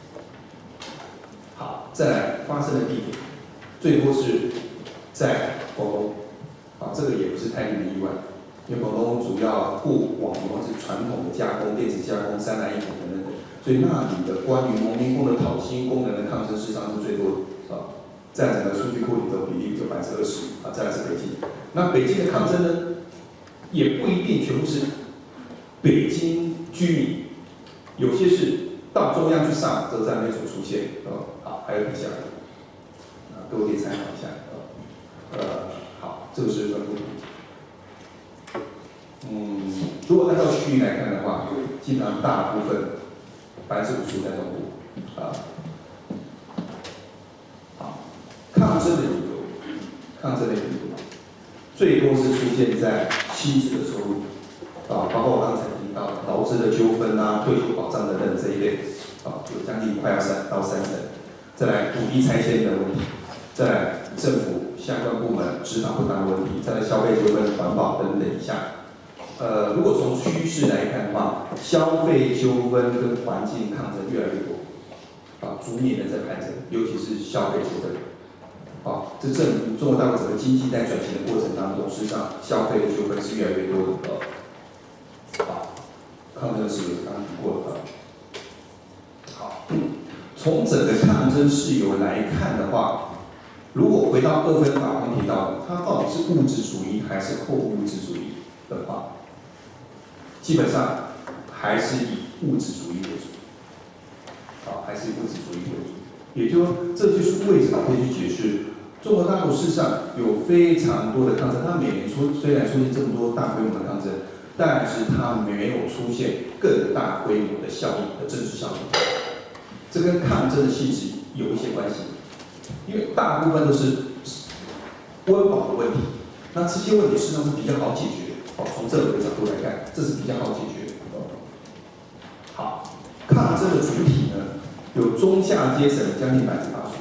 好，再来发生的地点，最多是在广东，啊，这个也不是太令人意外。因为广东主要过往往是传统的加工、电子加工、三蓝一统等等等，所以那里的关于农民工的讨薪功能的抗争，事实上是最多的啊，在整个数据库里头比例有百分之二十啊，再来是北京。那北京的抗争呢，也不一定全部是北京居民，有些是到中央去上这个在那所出现啊，好，还有底下啊，各位可以参考一下啊，呃，好，这个是分布图。嗯，如果按照区域来看的话，基本上大部分百分之五十在东部啊。好，抗争的理由，抗争的理由，最多是出现在薪资的收入啊，包括我刚才提到劳资的纠纷啊、退休保障等等这一类啊，有将近快要三到三成。再来土地拆迁的问题，再来政府相关部门执法不当的问题，再来消费纠纷、环保等等以下。呃，如果从趋势来看的话，消费纠纷跟环境抗争越来越多，啊，逐年的在攀升，尤其是消费纠纷，啊，这证明中国大陆整个经济在转型的过程当中，事实上消费的纠纷是越来越多的，呃，好，抗争的事由刚刚提过了，好，从整个抗争事由来看的话，如果回到二分法刚提到的，它到底是物质主义还是后物质主义的话？基本上还是以物质主义为主，啊，还是以物质主义为主。也就说，这就是为什么可以去解释中国大陆事实上有非常多的抗争，它每年出虽然出现这么多大规模的抗争， 但是它没有出现更大规模的效应的政治效应。这跟抗争的性质有一些关系，因为大部分都是温饱的问题，那这些问题实际上是比较好解决。哦，从政府的角度来看，这是比较好解决的。好，抗争的主体呢，有中下阶层将近百分之八十。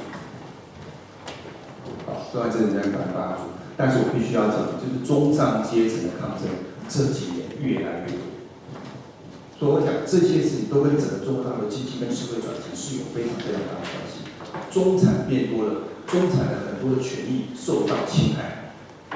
好，中下阶层将近百分之八十，但是我必须要讲的就是中上阶层的抗争这几年越来越多。所以我讲这些事情都跟整个中国大陆的经济跟社会转型是有非常非常大的关系。中产变多了，中产的很多的权益受到侵害。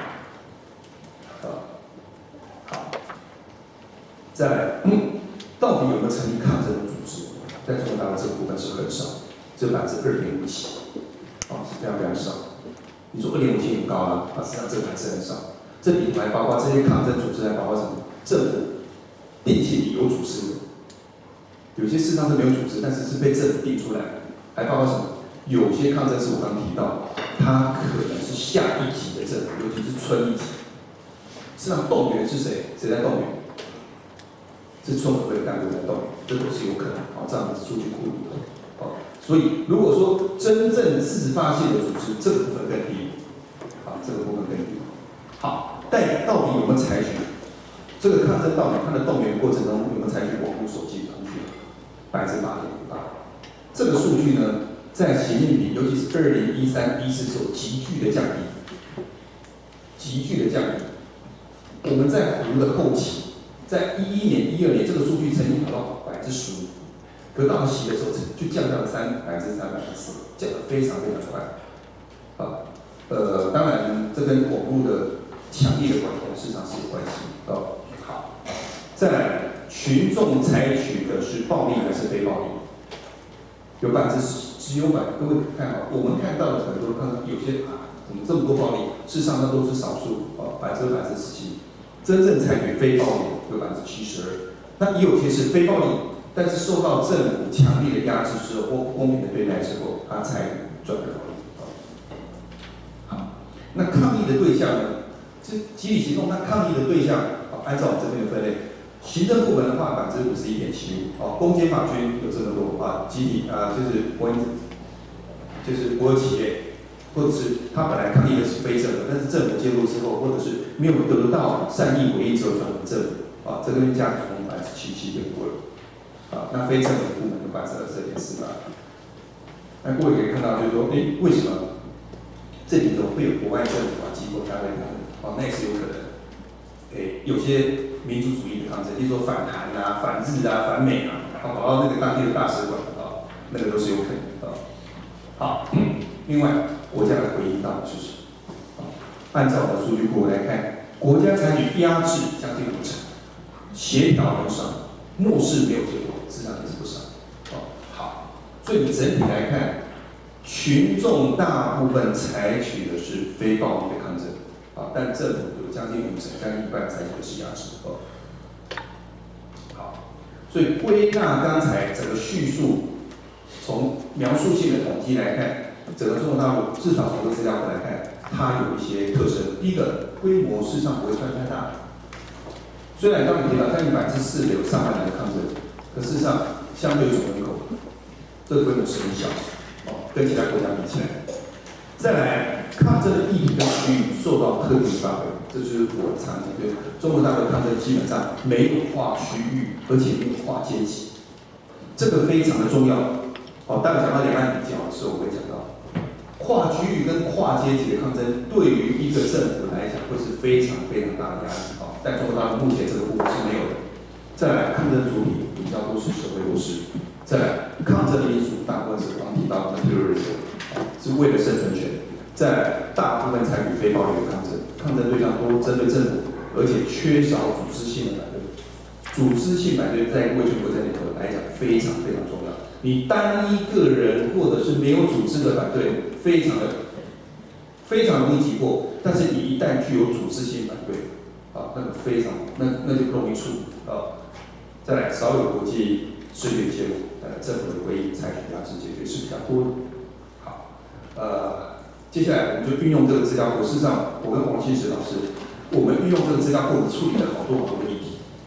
好，好，再来，嗯，到底有没有成立抗争的组织？在中国大陆这个部分是很少，只有百分之二点五七，啊，是非常非常少。你说二点五七很高啊，啊，实际上这个还是很少。这里头还包括这些抗争组织，还包括什么？政府定期里有组织的，有些事实上是没有组织，但是是被政府定出来的，还包括什么？有些抗争是我刚提到，它可能是下一级的政府，尤其是村一级。实际上动员是谁？谁在动员？是村委会干部在动员，这都是有可能。好，这样的数据库里头。好，所以如果说真正自发性的组织，这个部分更低。好，这个部分更低。好，但到底有没有采取？这个抗争到底它的动员过程中有没有采取网络手机通讯？百分之八点五八。这个数据呢，在习近平，尤其是二零一三、一四时候急剧的降低，急剧的降低。我们在胡的后期，在一一年、一二年，这个数据曾经跑到百分之十五，可到习的时候就降到了三百分之三、百分之四，降得非常非常快。啊，呃，当然这跟网络的强力的管控市场是有关系。哦，好，再来，群众采取的是暴力还是非暴力？有百分之十，只有百，各位看好，我们看到的很多，看有些啊，怎么这么多暴力？事实上那都是少数，哦，百分之百分之十七。真正采取非暴力有百分之七十二，那也有些是非暴力，但是受到政府强力的压制之后或不公平的对待之后，他才转为暴力。好，那抗议的对象呢？这集体行动，它抗议的对象，啊，按照我们这边的分类，行政部门的话，百分之五十一点七五，哦，公检法军有这么多啊，集体啊，就是国营，就是国有企业。或者是他本来抗议的是非政府，但是政府介入之后，或者是没有得到善意回应之后转为政府，啊，这边加总百分之七十七点五了，啊，那非政府部门有百分之二十二点四八。那各位可以看到，就是说，哎，为什么这里头会有国外政府啊机构单位抗争？哦，那也是有可能。哎，有些民族主义的抗争，例如说反韩啊、反日啊、反美啊，跑到那个当地的大使馆啊，那个都是有可能的。好，另外。国家的回应到底是什么？按照我的数据库来看，国家采取压制将近五成，协调很少，漠视没有结果，质量也是不少。哦，好，所以你整体来看，群众大部分采取的是非暴力的抗争，啊，但政府有将近五成，将近一半采取的是压制。哦，好，所以归纳刚才整个叙述，从描述性的统计来看。整个中国大陆至少从这个资料库来看，它有一些特征。第一个，规模事实上不会算太大。虽然刚才提到将近百分之四有上万人的抗争，可事实上相对总人口，这个规模是很小，哦，跟其他国家比起来。再来，抗争的意义跟区域受到特定发挥，这就是我的场景。对，中国大陆抗争基本上没有划区域，而且没有划阶级，这个非常的重要。哦，待会讲到两岸比较的时候，我会讲到。跨区域跟跨阶级的抗争，对于一个政府来讲，会是非常非常大的压力。哦，但中国大陆目前这个部分是没有的。再来，抗争主体比较多是社会弱势。再来，抗争的因素大部分是刚提到的 materialism， 是为了生存权。再来，大部分采取非暴力的抗争，抗争对象都针对政府，而且缺少组织性的反对。组织性反对在威权国家里头来讲非常非常重要。你单一个人或者是没有组织的反对，非常的非常容易击破。但是你一旦具有组织性反对，啊，那个非常那那就不容易处理啊。再来，少有国际势力介入，呃，政府的回应采取压制解决是比较多的。好，呃，接下来我们就运用这个资料库。事实上，我跟王新石老师，我们运用这个资料库处理了好多好多的议题。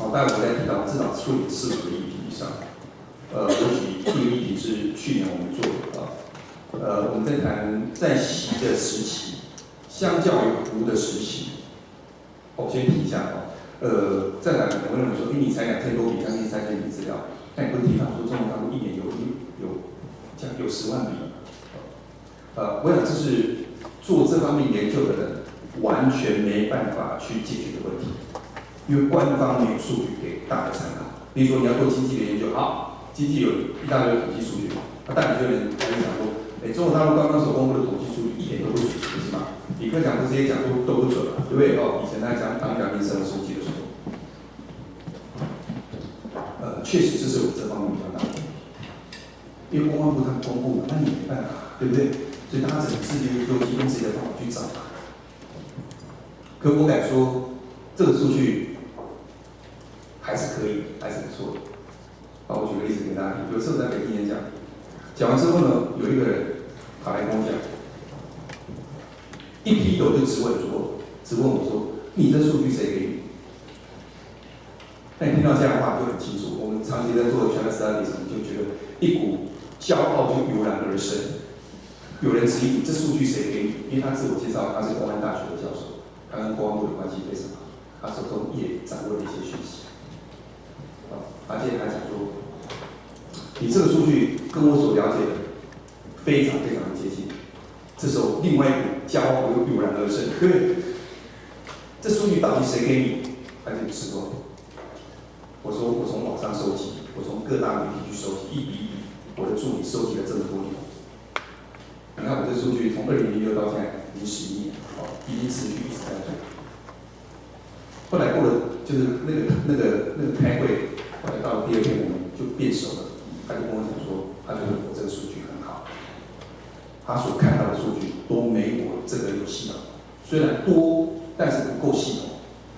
好，待会我再提到至少处理四个议题以上。呃，尤其这个议题是去年我们做的啊。呃，我们在谈在习的时期，相较于胡的时期，我先提一下啊。呃，再来，有人说，哎，你才两千多笔，将近三千笔资料，但你不是提到说中国大陆一年有有将有十万笔？呃，我想这是做这方面研究的人完全没办法去解决的问题，因为官方没有数据给大家参考。比如说你要做经济的研究，好，经济有一大堆统计数据，那但你就能开始讲说，哎，中国大陆刚刚所公布的统计数据一点都不准，不是吗？李克强不是也讲都都不准嘛，对不对？哦，以前他讲当两民生书记的时候，呃，确实这是我这方面比较大的问题，因为公安部他公布了，那你没办法，对不对？所以大家只能自己用用自己的方法去找。可我敢说，这个数据还是可以，还是不错的。好，我举个例子给大家听。有时候在北京演讲，讲完之后呢，有一个人跑来跟我讲，一劈头就质问说，质问我说：“你这数据谁给你？”那你听到这样的话就很清楚，我们长期在做 China Studies， 我们就觉得一股骄傲就油然而生。有人质疑你这数据谁给你？因为他自我介绍，他是公安大学的教授，他跟公安部的关系非常好，他手中也掌握了一些讯息。啊，而且还讲说，你这个数据跟我所了解的非常非常的接近。这时候，另外一股骄傲又油然而生，对，这数据到底谁给你？他就说，我说我从网上收集，我从各大媒体去收集，一笔一笔，我的助理收集了这么多年。你看我这数据从二零零六到现在已经十一年，哦，已经持续一直在做。后来过了就是那个那个那个开会，后来到了第二天我们就变熟了，他就跟我讲说，他觉得我这个数据很好，他所看到的数据都没我这个有系统，虽然多，但是不够系统。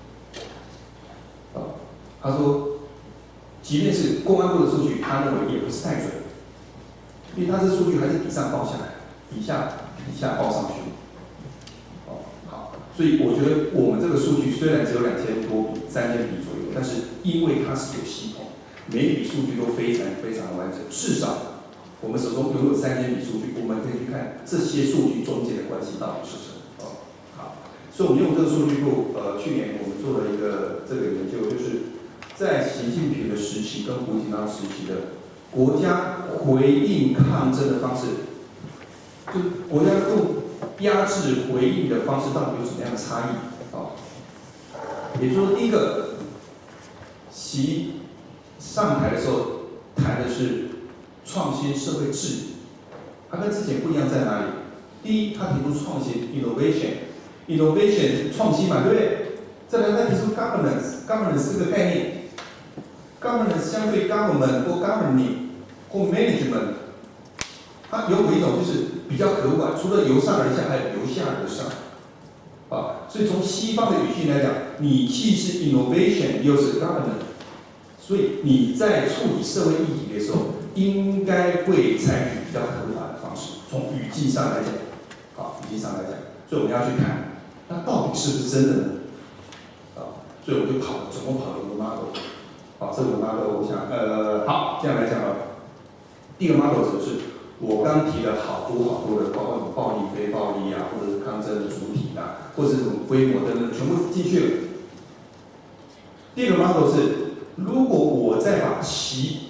啊，他说，即便是公安部的数据，他认为也不是太准，因为他这数据还是底上报下来。底下底下报上去，哦，好，所以我觉得我们这个数据虽然只有两千多笔、三千笔左右，但是因为它是有系统，每一笔数据都非常非常的完整。至少我们手中拥有三千笔数据，我们可以去看这些数据中间的关系到底是什么。哦，好，所以我们用这个数据库，呃，去年我们做了一个这个研究，就是在习近平的时期跟胡锦涛时期的国家回应抗争的方式。就国家用压制回应的方式到底有什么样的差异？啊，也就是说，第一个，习上台的时候谈的是创新社会治理，它跟之前不一样在哪里？第一，他提出创新 （innovation），innovation 创新嘛，对不对？再来，他提出 governance，governance 这个概念 ，governance 相对 government 或 governing 或 management。它有一种就是比较和缓，除了由上而下，还有由下而上，啊，所以从西方的语境来讲，你既是 innovation 又是 government， 所以你在处理社会议题的时候，应该会采取比较和缓的方式。从语境上来讲，啊，语境上来讲，所以我们要去看，那到底是不是真的呢？啊，所以我就跑，总共跑了五个 model， 好，这五个 model 我想，呃，好，这样来讲啊，第一个 model 就是。我刚提了好多好多的，包括什么暴力、非暴力啊，或者是抗争的主体啊，或者是什么规模等等，全部进去了。第二个 model 是，如果我再把习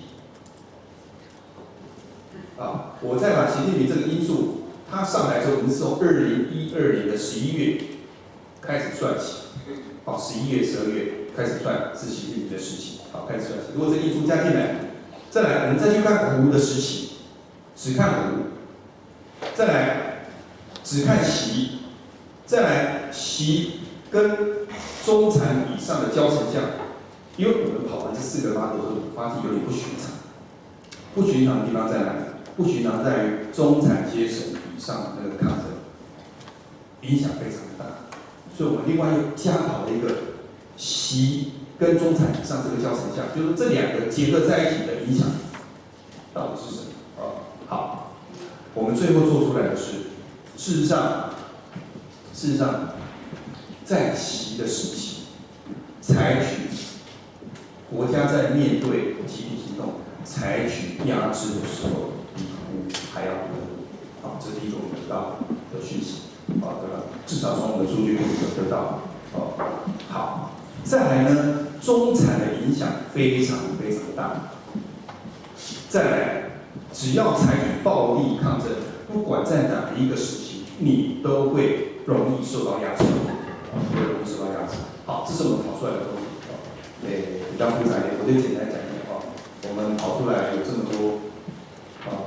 啊，我再把习近平这个因素，他上来之后，我们是从二零一二年的十一月开始算起，好，十一月、十二月开始算是习近平的时期，好，开始算起。如果这因素加进来，再来我们再去看胡的时期。只看胡，再来只看习，再来习跟中产以上的交成项，因为我们跑完这四个 model 后，发现有点不寻常。不寻常的地方在哪里？不寻常在于中产阶层以上的那个抗争，影响非常大。所以我们另外又加跑了一个习跟中产以上这个交成项，就是这两个结合在一起的影响到底是什么？好，我们最后做出来的是，事实上，事实上，在习的时期，采取国家在面对集体行动采取压制的时候，比图还要多。啊，这是第一个我们得到的讯息。啊，对吧？至少从我们的数据库有得到。哦，好，再来呢，中产的影响非常非常大。再来，只要采取暴力抗争，不管在哪一个时期，你都会容易受到压制。啊，都会容易受到压制。好，这是我们跑出来的东西。诶，比较复杂一点，我就简单讲一点哦。我们跑出来有这么多，啊，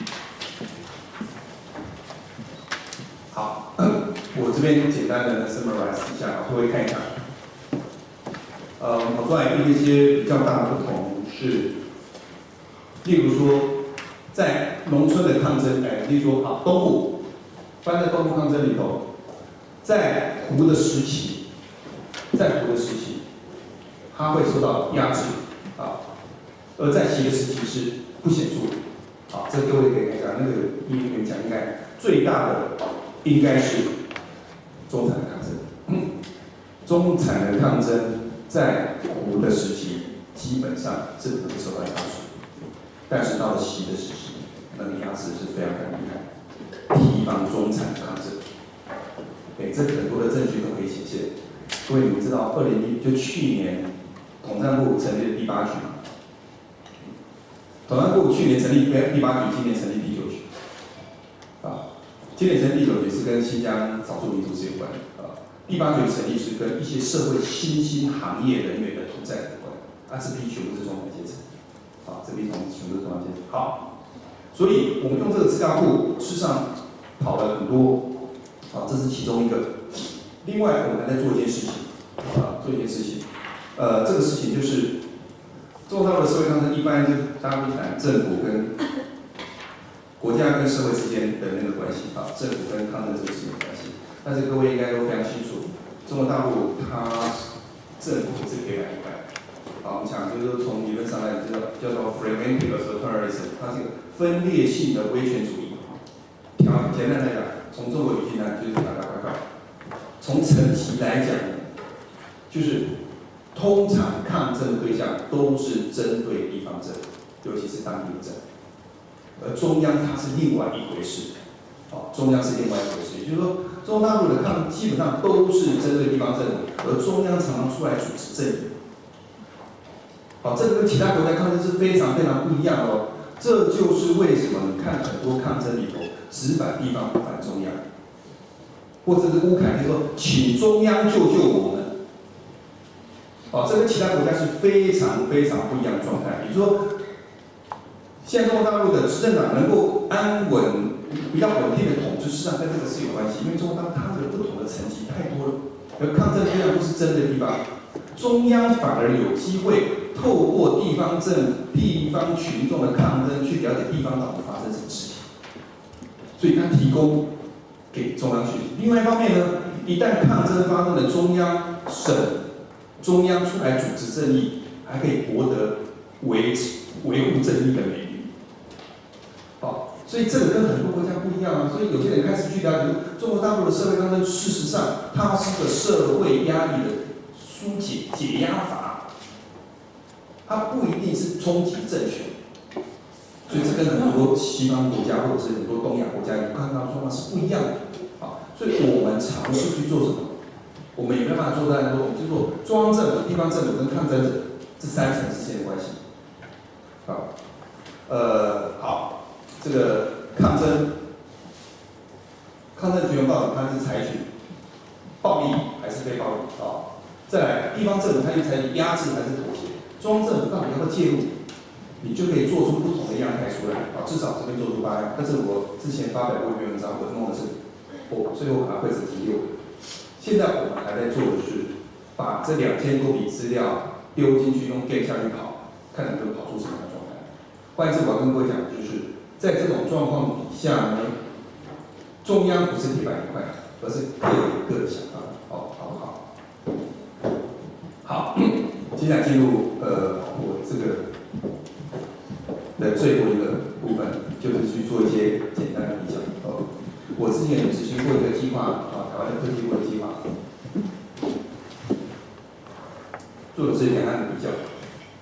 好，我这边简单的 summarize 一下，各位看一下。呃，我们跑出来有一些比较大的不同是，例如说，在农村的抗争，哎，例如说，好，东部，搬在东部抗争里头，在湖的时期，在湖的时期。它会受到压制，啊，而在习的时期是不显著的，啊，这各位可以看一下，那个英语里面讲应该最大的应该是中产的抗争，嗯，中产的抗争在胡的时期基本上是不会受到压制，但是到了习的时期，那个压制是非常非常厉害，提防中产抗争，对，这很多的证据都可以显现。各位，你们知道二零一就去年。统战部成立了第八局嘛？统战部去年成立第八局，今年成立第九局。啊，今年成立第九局是跟新疆少数民族是有关的。啊，第八局成立是跟一些社会新兴行业人员的统战有关。啊，这批全部是中产阶层。啊，这批同全部是中产阶层。好，所以我们用这个资料库，事实上跑了很多。啊，这是其中一个。另外，我们还在做一件事情。啊，做一件事情。呃，这个事情就是，中国大陆的社会抗争一般就是大家会谈政府跟国家跟社会之间的那个关系啊，政府跟抗争这个之间的关系。但是各位应该都非常清楚，中国大陆它政府是黑白一派。好，我们讲就是说从理论上来叫叫做 fragmented authoritarianism， 它是一个分裂性的威权主义。条简单来讲，从中国语境呢就是打打快快。从层级来讲呢，就是。通常抗争对象都是针对地方政府，尤其是当地的政府，而中央它是另外一回事。哦，中央是另外一回事，也就是说，中国大陆的抗基本上都是针对地方政府，而中央常常出来主持正义。好，这个跟其他国家抗争是非常非常不一样哦。这就是为什么你看很多抗争里头只反地方不反中央，或者是乌凯就说请中央救救我们。哦，这跟其他国家是非常非常不一样的状态。也就是说，现在中国大陆的执政党能够安稳、比较稳定的统治，事实上跟这个是有关系。因为中国大陆它这个不同的层级太多了，而抗争对象不是针对地方，中央反而有机会透过地方政府、地方群众的抗争，去了解地方到底发生什么事情，所以它提供给中央去。另外一方面呢，一旦抗争发生了，中央、省。中央出来主持正义，还可以博得维维护正义的美誉。好，所以这个跟很多国家不一样啊。所以有些人开始去了解，中国大陆的社会抗争，事实上它是个社会压力的疏解解压法，它不一定是冲击政权。所以这跟很多西方国家或者是很多东亚国家，你看到状况是不一样的。好，所以我们尝试去做什么？我们也没办法做到很多，我们就做中央政府、地方政府跟抗争者这三层之间的关系。好，呃，好，这个抗争，抗争绝缘暴力，它是采取暴力还是非暴力？啊，再来，地方政府它是采取压制还是妥协？中央政府到底要不要介入？你就可以做出不同的样态出来。啊，至少这边做出八样，但是我之前发表过一篇文章，我弄的是，我最后把它绘成第六个。现在我们还在做的是，把这两千多笔资料丢进去，用 Git 下去跑，看能不能跑出什么样的状态。换言之，我要跟各位讲的就是，在这种状况底下呢，中央不是铁板一块，而是各有各的想法。好，好不好？好，接下来进入呃我这个的最后一个部分，就是去做一些简单的比较。哦，我之前有执行过一个计划。台湾的科技部的计划，做的是两岸的比较。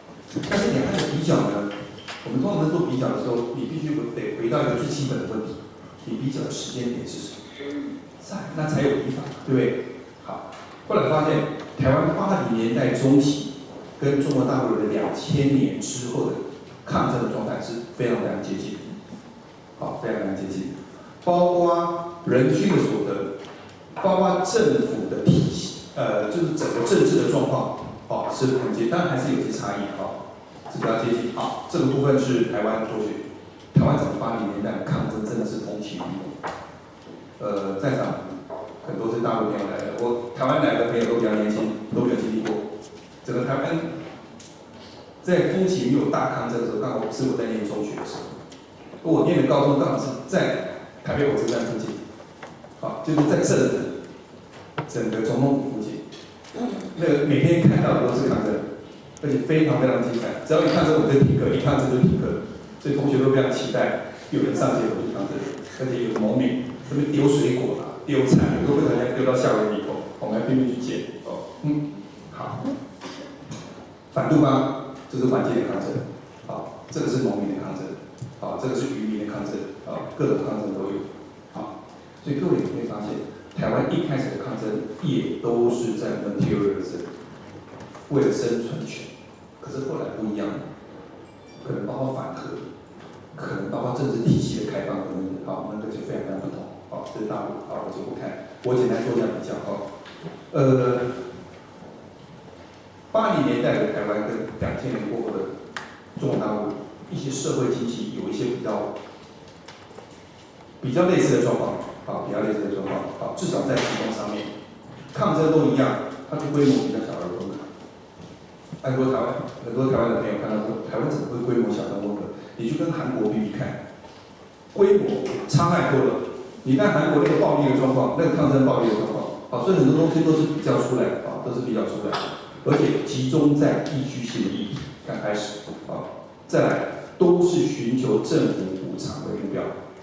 我们通常在做比较的时候，你必须得回到一个最基本的问题：你比较的时间点是什么？在那才有依法，对不对？好，后来发现台湾八零年代中期跟中国大陆的两千年之后的抗争的状态是非常非常接近，好，非常非常接近，包括人均的所得，包括政府的体系，呃，就是整个政治的状况，哦，是很接近，当然还是有些差异，哦，是比较接近。好，这个部分是台湾过去，台湾整个八零年代的抗争真的是风起云涌，呃，在场很多是大陆朋友来的，我台湾来的朋友都比较年轻，都没有经历过。整个台湾在风起云涌大抗争的时候，刚好是我在念中学的时候，我念的高中刚好是在台北火车站附近，好，就是在政府整个总统府附近，那个每天看到的都是抗争，而且非常非常精彩。只要一抗争，我就停课；一抗争就停课，所以同学都非常期待有人上街我就抗争，而且有农民这边丢水果啦、丢菜，都被人家丢到校园里头，我们还拼命去捡。哦，嗯，好。反杜邦就是晚间的抗争，好，这个是农民的抗争，好，这个是渔民的抗争，啊，各种抗争都有，好，所以各位你会发现，台湾一开始的抗争也都是在 materialism， 为了生存权，可是后来不一样，可能包括反核，可能包括政治体系的开放等等，好，那个就非常非常不同，好，这是大陆，好，我就不看，我简单做一下比较，哈，呃。八零年代的台湾跟两千年过后的中国大陆一些社会经济有一些比较比较类似的状况，啊，比较类似的状况，啊，至少在行动上面，抗争都一样，它的规模比较小而温和。很多台湾很多台湾的朋友看到说，台湾怎么会规模小而温和？你去跟韩国比比看，规模差太多了。你看韩国那个暴力的状况，那个抗争暴力的状况，啊，所以很多东西都是比较出来，啊，都是比较出来的。而且集中在地区性的议题，刚开始，啊，再来都是寻求政府补偿为目标，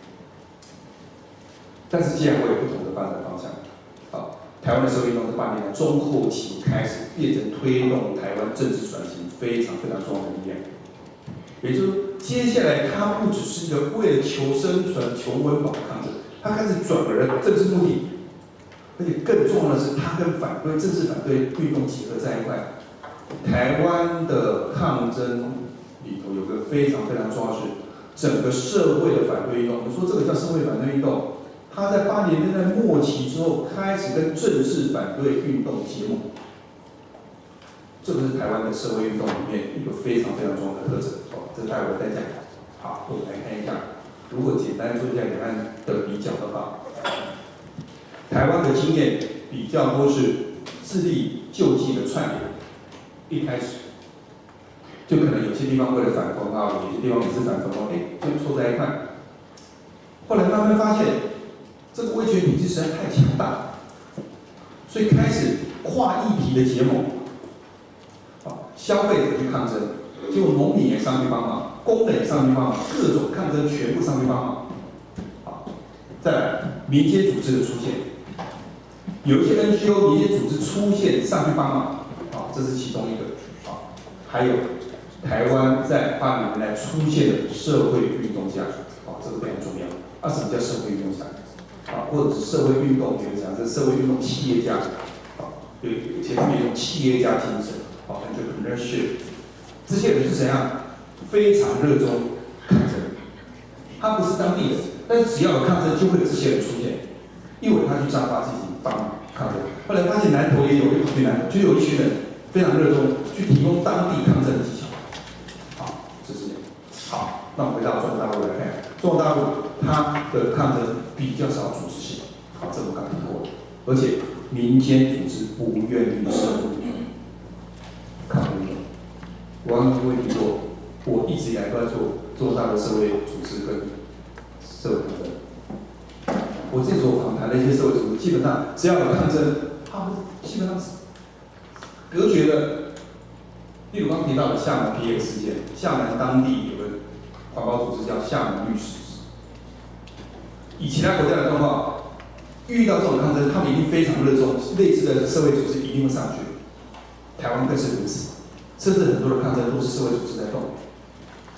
但是既然会有不同的发展方向，啊，台湾的社会运动在八零年代中后期开始变成推动台湾政治转型非常非常重要的力量，也就是说，接下来它不只是一个为了求生存、求温饱的抗争，它开始转而政治目的。而且更重要的是，它跟反对政治反对运动结合在一块。台湾的抗争里头有个非常非常重要的是，整个社会的反对运动。我们说这个叫社会反对运动，它在八零年代末期之后开始跟正式反对运动结盟。这个是台湾的社会运动里面一个非常非常重要的特征。哦，这待会我再讲。好，我们来看一下，如果简单做一下两岸的比较的话。台湾的经验比较多是自力救济的串联，一开始就可能有些地方为了反攻啊，有些地方也是反反攻，哎，就凑在一块。后来慢慢发现，这个威权体制实在太强大，所以开始跨议题的结盟，啊，消费者去抗争，结果农民也上去帮忙，工人也上去帮忙，各种抗争全部上去帮忙。好，再来民间组织的出现。有一些 N G O 民间组织出现上去帮忙，啊，这是其中一个，啊，还有台湾在八零年代出现的社会运动家，啊，这个非常重要。啊，什么叫社会运动家？啊，或者是社会运动，比如讲这社会运动企业家，啊，有有些他们有企业家精神，啊 ，entrepreneurship， 这些人是怎样？非常热衷抗争，他不是当地人，但是只要有抗争，就会有这些人出现，因为他去彰化自己帮忙。抗争，后来发现南投也有，又跑去南投，就有一群人非常热衷去提供当地抗争的技巧。好，这是好。那我们回到中国大陆来看，中国大陆它的抗争比较少组织性，好，这我刚提过了，而且民间组织不愿意涉入抗争运动。我刚刚各位提过，我一直以来都在做中国大陆社会组织跟社会抗争。我自己所访谈的一些社会组织，基本上只要有抗争，他们基本上是隔绝的。例如刚提到的厦门 P X 事件，厦门当地有个环保组织叫厦门绿石。以其他国家的状况，遇到这种抗争，他们一定非常热衷，类似的社会组织一定会上去。台湾更是如此，甚至很多的抗争都是社会组织在动。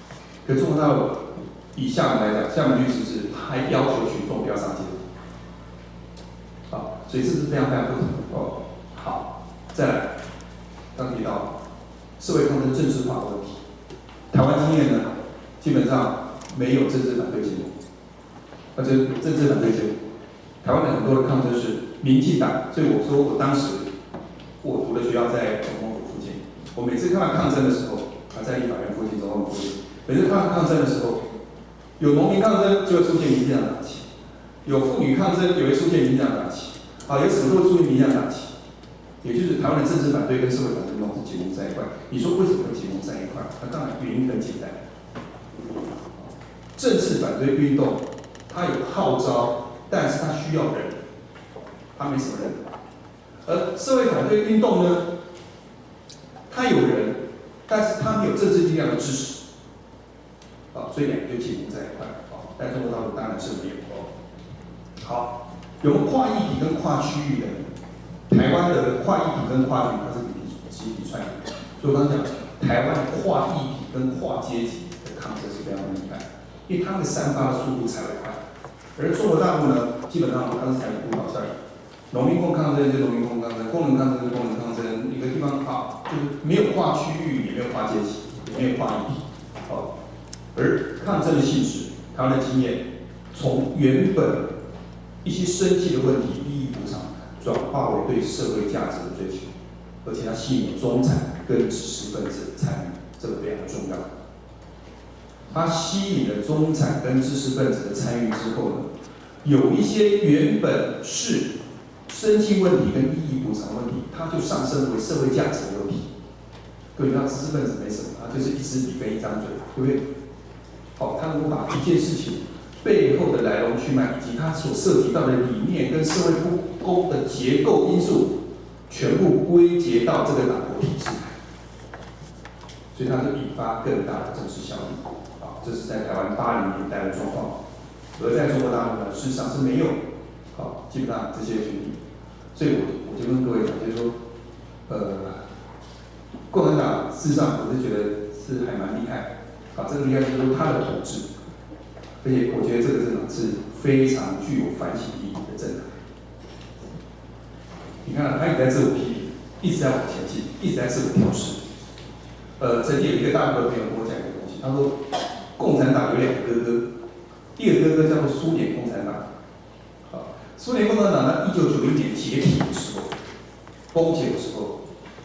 可中国大陆以厦门来讲，厦门律师是他还要求群众不要上街，啊，所以这是非常非常不同哦。好，再来，刚提到社会抗争政治化的问题，台湾经验呢，基本上没有政治反对节目，而且政治反对节目，台湾的很多的抗争是民进党，所以我说我当时我读的学校在总统府附近，我每次看到抗争的时候，啊，在立法院附近、总统府附近，每次看到抗争的时候，有农民抗争就会出现民进党党旗，有妇女抗争也会出现民进党党旗，啊，有什么都会出现民进党党旗。也就是台湾的政治反对跟社会反对运动是结盟在一块。你说为什么会结盟在一块？那当然原因很简单，政治反对运动它有号召，但是它需要人，它没什么人。而社会反对运动呢，它有人，但是它没有政治力量的支持，啊，所以两个就结盟在一块。啊，但中国大陆当然是没有。好，有没有跨议题跟跨区域的？台湾的跨议题跟跨区域它是集体串联，所以我刚刚讲，台湾跨议题跟跨阶级的抗争是非常厉害，因为它的散发的速度才会快。而中国大陆呢，基本上它是采用孤岛效应，农民工抗争就农民工抗争，工人抗争就工人抗争，一个地方啊，就是没有跨区域，也没有跨阶级，也没有跨议题，好，而抗争的性质，台湾的经验，从原本一些生计的问题、利益补偿。转化为对社会价值的追求，而且它吸引中产跟知识分子的参与，这个非常重要。它吸引了中产跟知识分子的参与之后呢，有一些原本是生计问题跟利益补偿问题，它就上升为社会价值的问题。各位知道知识分子没什么，他就是一支笔跟一张嘴，对不对？好，他能够把一件事情背后的来龙去脉，以及它所涉及到的理念跟社会不公的结构因素，全部归结到这个党国体制，所以它就引发更大的政治效应。啊，这是在台湾八零年代的状况，而在中国大陆呢，事实上是没有，好，基本上这些群体。所以我我就跟各位讲，就是说，呃，共产党事实上我是觉得是还蛮厉害，啊，这个厉害就是说他的统治。而且我觉得这个政党是非常具有反省意义的政党。你看，他一直在自我批评，一直在往前进，一直在自我调试。呃，曾经有一个大陆的朋友跟我讲一个东西，他说，共产党有两个哥哥，一个哥哥叫做苏联共产党。啊，苏联共产党呢，一九九零年解体的时候，崩解的时候，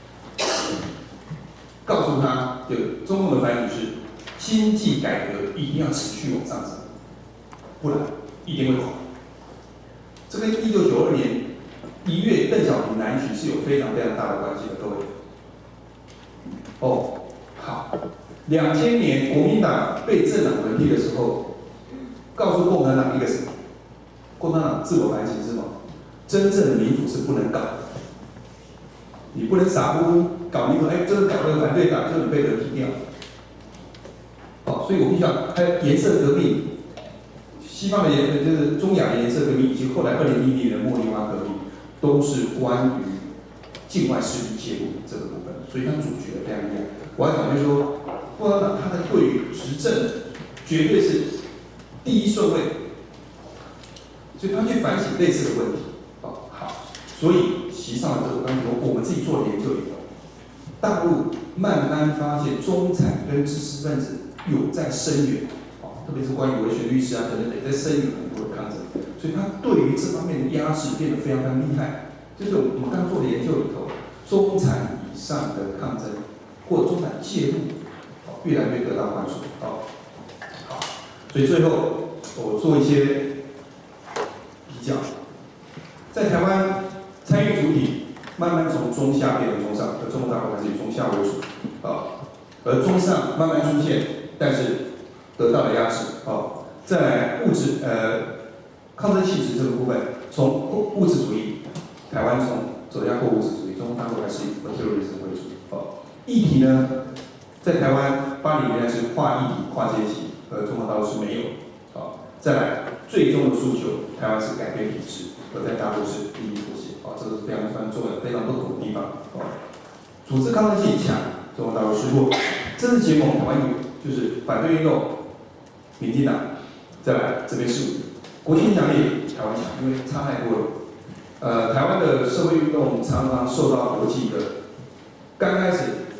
告诉他，就中共的反应是，经济改革一定要持续往上走。不然一定会垮。这跟一九九二年一月邓小平南巡是有非常非常大的关系的，各位。哦，好，两千年国民党被政党轮替的时候，告诉共产党一个什么？共产党自我反省是什么？真正的民主是不能搞的，你不能傻乎乎搞民主，哎，这个搞了反对党，就你被轮替掉。哦，所以我必须要还有颜色革命。西方的颜就是中亚的颜色革命，以及后来二零一零年的茉莉花革命，都是关于境外势力介入这个部分，所以它主角非常厉害。我要讲就是说，共产党它的对于执政绝对是第一顺位，所以他去反省类似的问题。哦，好，所以席上的这个刚才我们自己做的研究里头，大陆慢慢发现中产跟知识分子有在声援。特别是关于维权律师啊等等等，在声援很多的抗争，所以他对于这方面的压制变得非常非常厉害。就是我们刚做的研究里头，中产以上的抗争或中产介入，哦，越来越得到关注。哦，好，所以最后我做一些比较，在台湾参与主体慢慢从中下变成中上，而中国大陆还是以中下为主。啊，而中上慢慢出现，但是得到了压制，好，再来物质呃抗争性质这个部分，从物质主义，台湾从走向过物质主义，中国大陆还是以 materialism 为主，好，议题呢，在台湾八零年代是跨议题、跨阶级，而中国大陆是没有，好，再来最终的诉求，台湾是改变体制，而在大陆是利益妥协，好，这个是非常非常重要、非常不同的地方，好，组织抗争性强，中国大陆失落，政治结盟，台湾有。 就是反对运动，民进党，再来这边是国际影响力，台湾强，因为差太多了。呃，台湾的社会运动常常受到国际的，刚开始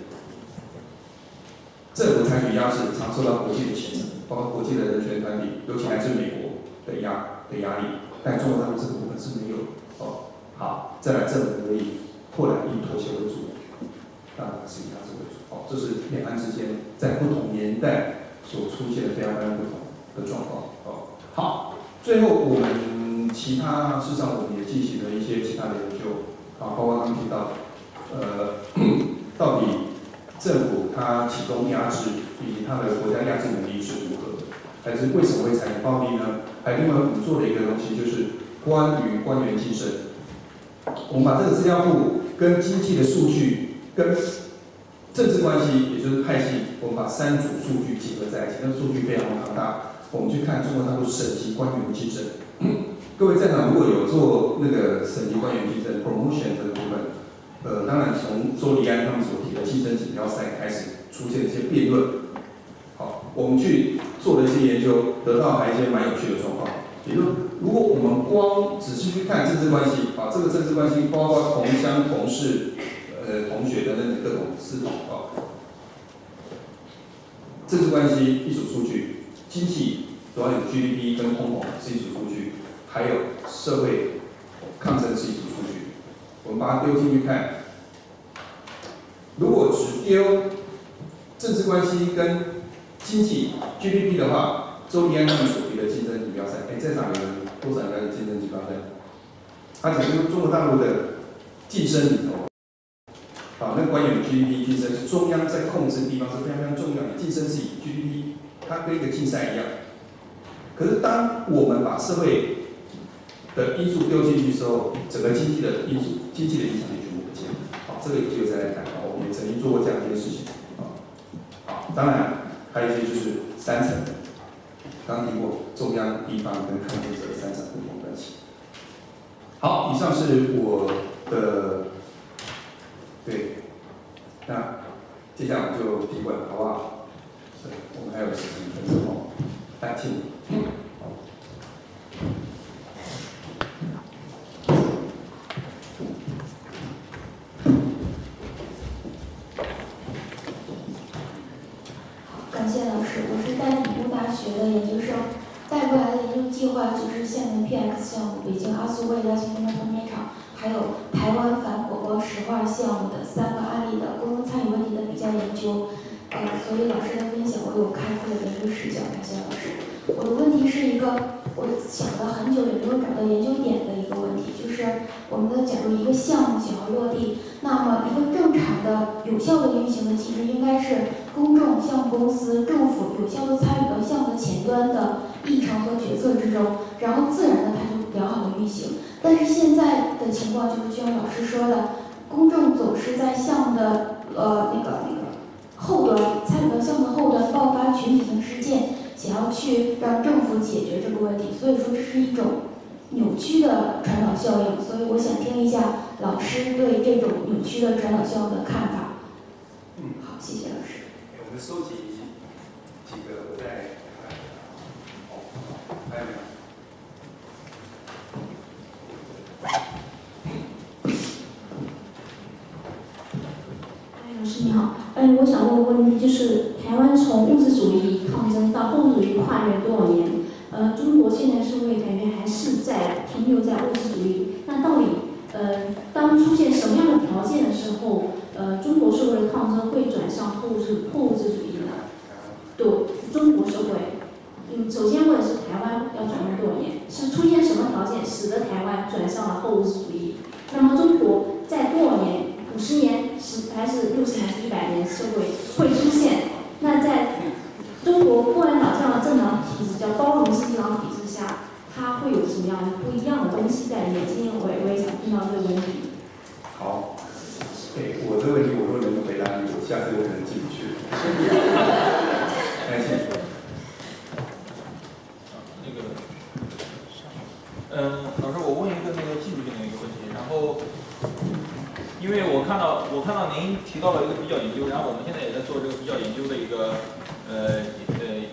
政府采取压制，常受到国际的谴责，包括国际的人权团体，尤其来自美国的压的压力。但中国大陆这个部分是没有哦。好，再来政府可以后来以妥协为主，当然是以压制为主。哦，这是两岸之间在不同年代所出现的非常非常不同的状况。哦，好，最后我们其他事实上我们也进行了一些其他的研究，啊，包括刚刚提到，呃，到底政府它启动压制以及它的国家压制能力是如何的，还是为什么会采取暴力呢？还有另外我们做的一个东西就是关于官员晋升，我们把这个资料库跟经济的数据跟政治关系，也就是派系，我们把三组数据结合在一起，那个数据非常庞大。我们去看中国大陆省级官员晋升，各位在场如果有做那个省级官员晋升 promotion 这个部分，呃，当然从周立安他们所提的晋升锦标赛开始出现一些辩论。好，我们去做了一些研究，得到还一些蛮有趣的状况。也就是如果我们光仔细去看政治关系，啊，这个政治关系包括同乡、同事、呃同学等等各种系统啊，政治关系一组数据，经济主要有 G D P 跟通膨是一组数据，还有社会抗争是一组数据。我们把它丢进去看，如果只丢政治关系跟经济 G D P 的话，周立安他们所提的竞争锦标赛，哎，在场有人多少人竞争锦标赛？他讲就是中国大陆的晋升里头，啊，那官员的 G D P 晋升是中央在控制的地方是非常非常重要的，晋升是以 G D P， 它跟一个竞赛一样。可是当我们把社会的因素丢进去之后，整个经济的因素、经济的影响力全部不见了。好，这个有机会再来谈。我们也曾经做过这样一件事情。啊，好，当然还有一些就是三层的。刚刚提过中央、地方跟抗争者三层不同关系。好，以上是我的对，那接下来我们就提问，好不好？对，我们还有十几分钟哦，来，请。 感谢老师，我是带理工大学的研究生，带过来的研究计划就是厦门 P X 项目、北京阿苏未来型工业分娩厂，还有台湾反火爆石化项目的三个案例的公众参与问题的比较研究。呃，所以老师的分享我有开阔的研究视角，感谢老师。我的问题是一个我想了很久也没有找到研究点的一个问题，就是我们的假如一个项目想要落地，那么一个正常的有效的运行的机制应该是公众、项目公司、政府有效的参与到项目的前端的议程和决策之中，然后自然的它就良好的运行。但是现在的情况就是就像老师说的，公众总是在项目的呃那个那个后端参与到项目的后端爆发群体性事件，想要去让政府解决这个问题，所以说这是一种扭曲的传导效应。所以我想听一下老师对这种扭曲的传导效应的看法。 嗯， 好，谢谢老师。 我们收集几个，我再哦，还有没有？ 老师你好，嗯，我想问个问题，就是台湾从物质主义抗争到后物质主义跨越多少年？呃，中国现代社会感觉还是在停留在物质主义。那到底，呃，当出现什么样的条件的时候，呃，中国社会的抗争会转向后物质后物质主义呢？对，中国社会，嗯，首先问是台湾要转变多少年？是出现什么条件使得台湾转向了后物质主义？那么中国在多少年？五十年、十还是六十还是一百年社会会出现？那在中国共产党这样的政党体制叫包容式政党体制下，它会有什么样的不一样的东西在里面？今天我也我也想听到这个问题。 好，哎，我这个问题我若能回答你，我下次我可能进不去。感谢。 那个，嗯，老师，我问一个那个技术性的一个问题，然后。因为我看到，我看到您提到了一个比较研究，然后我们现在也在做这个比较研究的一个，呃， 呃呃，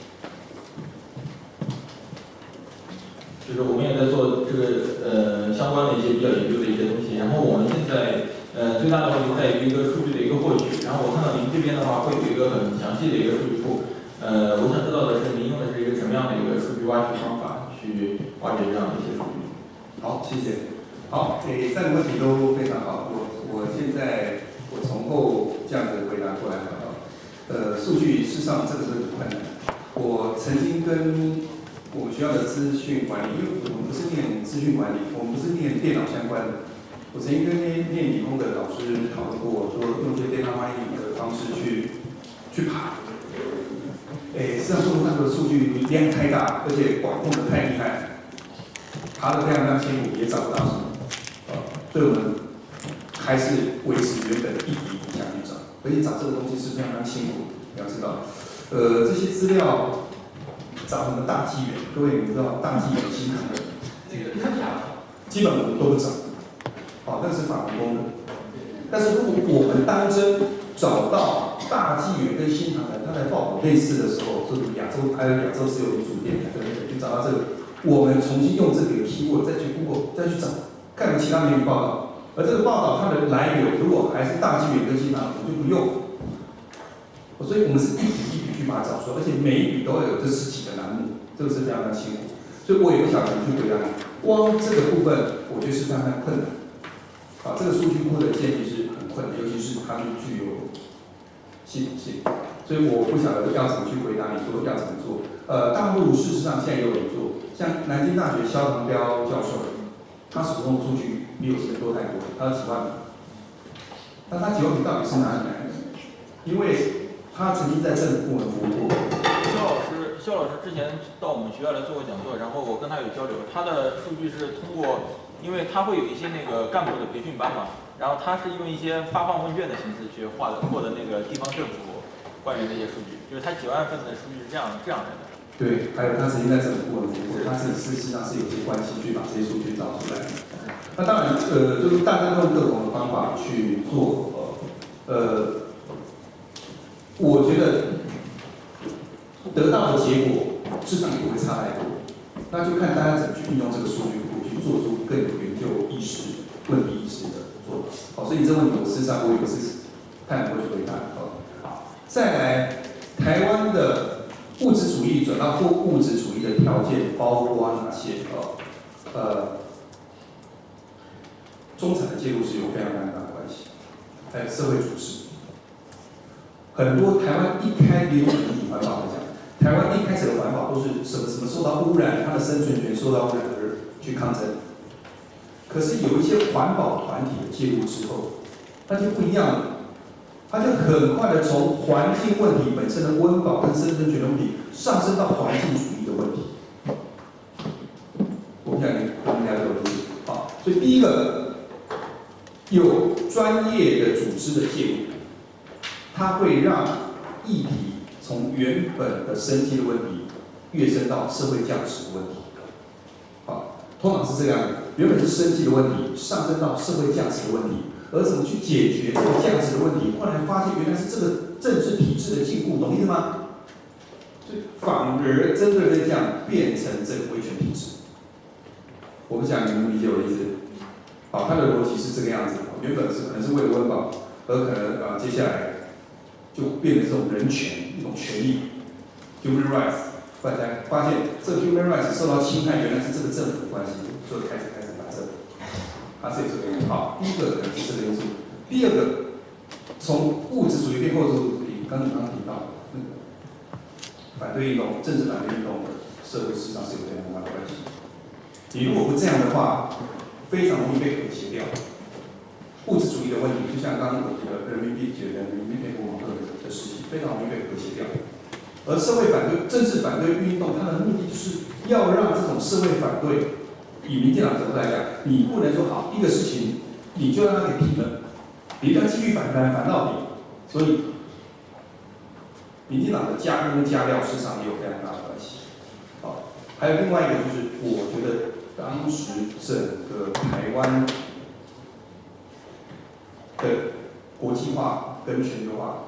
就是我们也在做这个呃相关的一些比较研究的一些东西。然后我们现在呃最大的问题在于一个数据的一个获取。然后我看到您这边的话会有一个很详细的一个数据库。呃，我想知道的是您用的是一个什么样的一个数据挖取方法去挖掘这样的一些数据？ 好，谢谢。好，诶，三个问题都非常好。我我现在我从后这样子回答过来好了。呃，数据事实上这个是很困难。我曾经跟我们学校的资讯管理，因为我们不是念资讯管理，我们不是念电脑相关的。我曾经跟念念理工的老师讨论过，说用这些 data mining 的方式去去爬。诶，实际上说那个数据量太大，而且管控的太厉害，爬得非常非常辛苦，也找不到什么。所以我们还是维持原本一笔一下去找，而且找这个东西是非常非常辛苦的。你要知道，呃，这些资料找什么大纪元？各位你们知道大纪元新唐人， 这个看假的， 基本我们都不找，好，那是法轮功的。但是如果我们当真找到大纪元跟新唐人，它在报道类似的时候，就是亚洲还有亚洲自由民主电台等等，就找到这个，我们重新用这个 keyword 再去 Google 再去找。看其他媒体报道，而这个报道它的来源如果还是大纪元跟新唐人，我就不用。所以我们是一笔一笔去把它找出来，而且每一笔都要有这十几个栏目，这个是非常非常辛苦。所以我也不想去回答你。光这个部分，我觉得是非常非常困难。啊，这个数据库的建立是很困难，尤其是它是具有系统性。所以我不晓得要怎么去回答你说要怎么做。呃，大陆事实上现在也有人做，像南京大学肖长彪教授。他手中的数据比我这边多太多，他有几万笔。那他几万笔到底是哪里来的？因为他曾经在政府部门服务过。 肖老师，肖老师之前到我们学校来做过讲座，然后我跟他有交流。他的数据是通过，因为他会有一些那个干部的培训班嘛，然后他是用一些发放问卷的形式去获得获得那个地方政府官员的一些数据，就是他几万份的数据是这样这样来的。 对，还有他曾经在政府部门服务过，他是事实上是有些关系去把这些数据找出来。那当然，呃，就是大家用各种的方法去做，呃，我觉得得到的结果事实上也不会差太多。那就看大家怎么去运用这个数据库去做出更有研究意识、问题意识的做法。好，所以这问题我事实上我也不是太能够去回答。好，再来台湾的。物质主义转到后物质主义的条件包括哪些？呃，呃，中产的介入是有非常非常大的关系，还有社会组织。很多台湾一开始用以环保来讲，台湾一开始的环保都是什么什么受到污染，它的生存权受到污染而去抗争。可是有一些环保团体的介入之后，那就不一样了。它就很快的从环境问题本身的温饱跟生存权的问题，上升到环境主义的问题。我们讲你，我们了解我的意思。好，所以第一个，有专业的组织的介入，它会让议题从原本的生计的问题，跃升到社会价值的问题。好，通常是这样的，原本是生计的问题，上升到社会价值的问题。而怎么去解决这个价值的问题？后来发现原来是这个政治体制的禁锢，懂意思吗？所以反而真的在这样变成这个威权体制。我不想你们理解我的意思。好，它的逻辑是这个样子。原本是可能是为了温饱，而可能啊接下来就变成这种人权一种权利 ，human rights， 后来才发现这个 human rights 受到侵害，原来是这个政府的关系，所以开始开始打政府。它是有这个因素。好，第一个可能是这个因素。第二个，从物质主义变后主义，刚刚刚提到那个反对运动、政治反对运动的社会事实上是有非常大的关系。你如果不这样的话，非常容易被和谐掉。物质主义的问题，就像刚刚我提的人民币解人民币配国网课的事情，非常容易被和谐掉。而社会反对、政治反对运动，它的目的就是要让这种社会反对。以民进党角度来讲，你不能说好一个事情，你就让它给平了，你要继续反反反到底。所以，民进党的加工加料事实上也有非常大的关系。好，还有另外一个就是，我觉得当时整个台湾的国际化跟全球化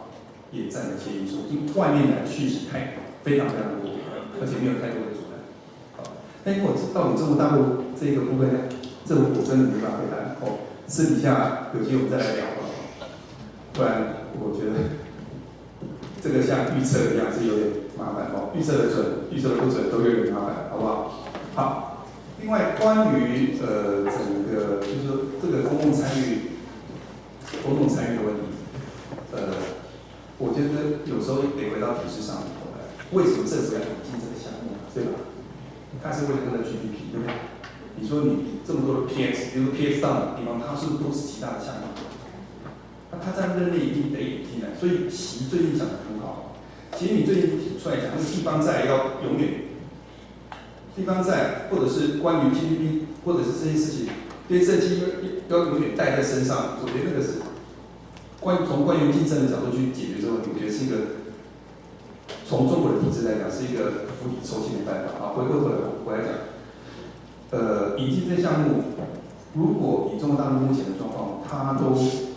也占了一些因素，因为外面来的讯息太非常非常多，而且没有太多的阻拦。好，但如果到底中国大陆这个部分呢，这个我真的没办法回答。哦，私底下有机会我们再来聊吧，不然我觉得这个像预测一样是有点麻烦哦，预测的准，预测的不准都有点麻烦，好不好？好，另外关于呃整个就是说这个公共参与、公共参与的问题，呃。我觉得有时候得回到体制上头来，为什么政府要引进这个项目，对吧？它是为了它的 G D P， 对不对？你说你这么多的 P X， 比如说 P X 到的地方，它是不是都是其他的项目？那它在任内一定得引进来，所以习最近讲的很好。其实你最近提出来讲，那个地方债要永远，地方债或者是关于 G D P， 或者是这些事情，这些政绩要要永远带在身上，我觉得那个是。关从官员竞争的角度去解决这个问题，我觉得是一个从中国的体制来讲是一个釜底抽薪的办法啊。回过头来我来讲，呃，引进这些项目，如果以中国大陆目前的状况，它都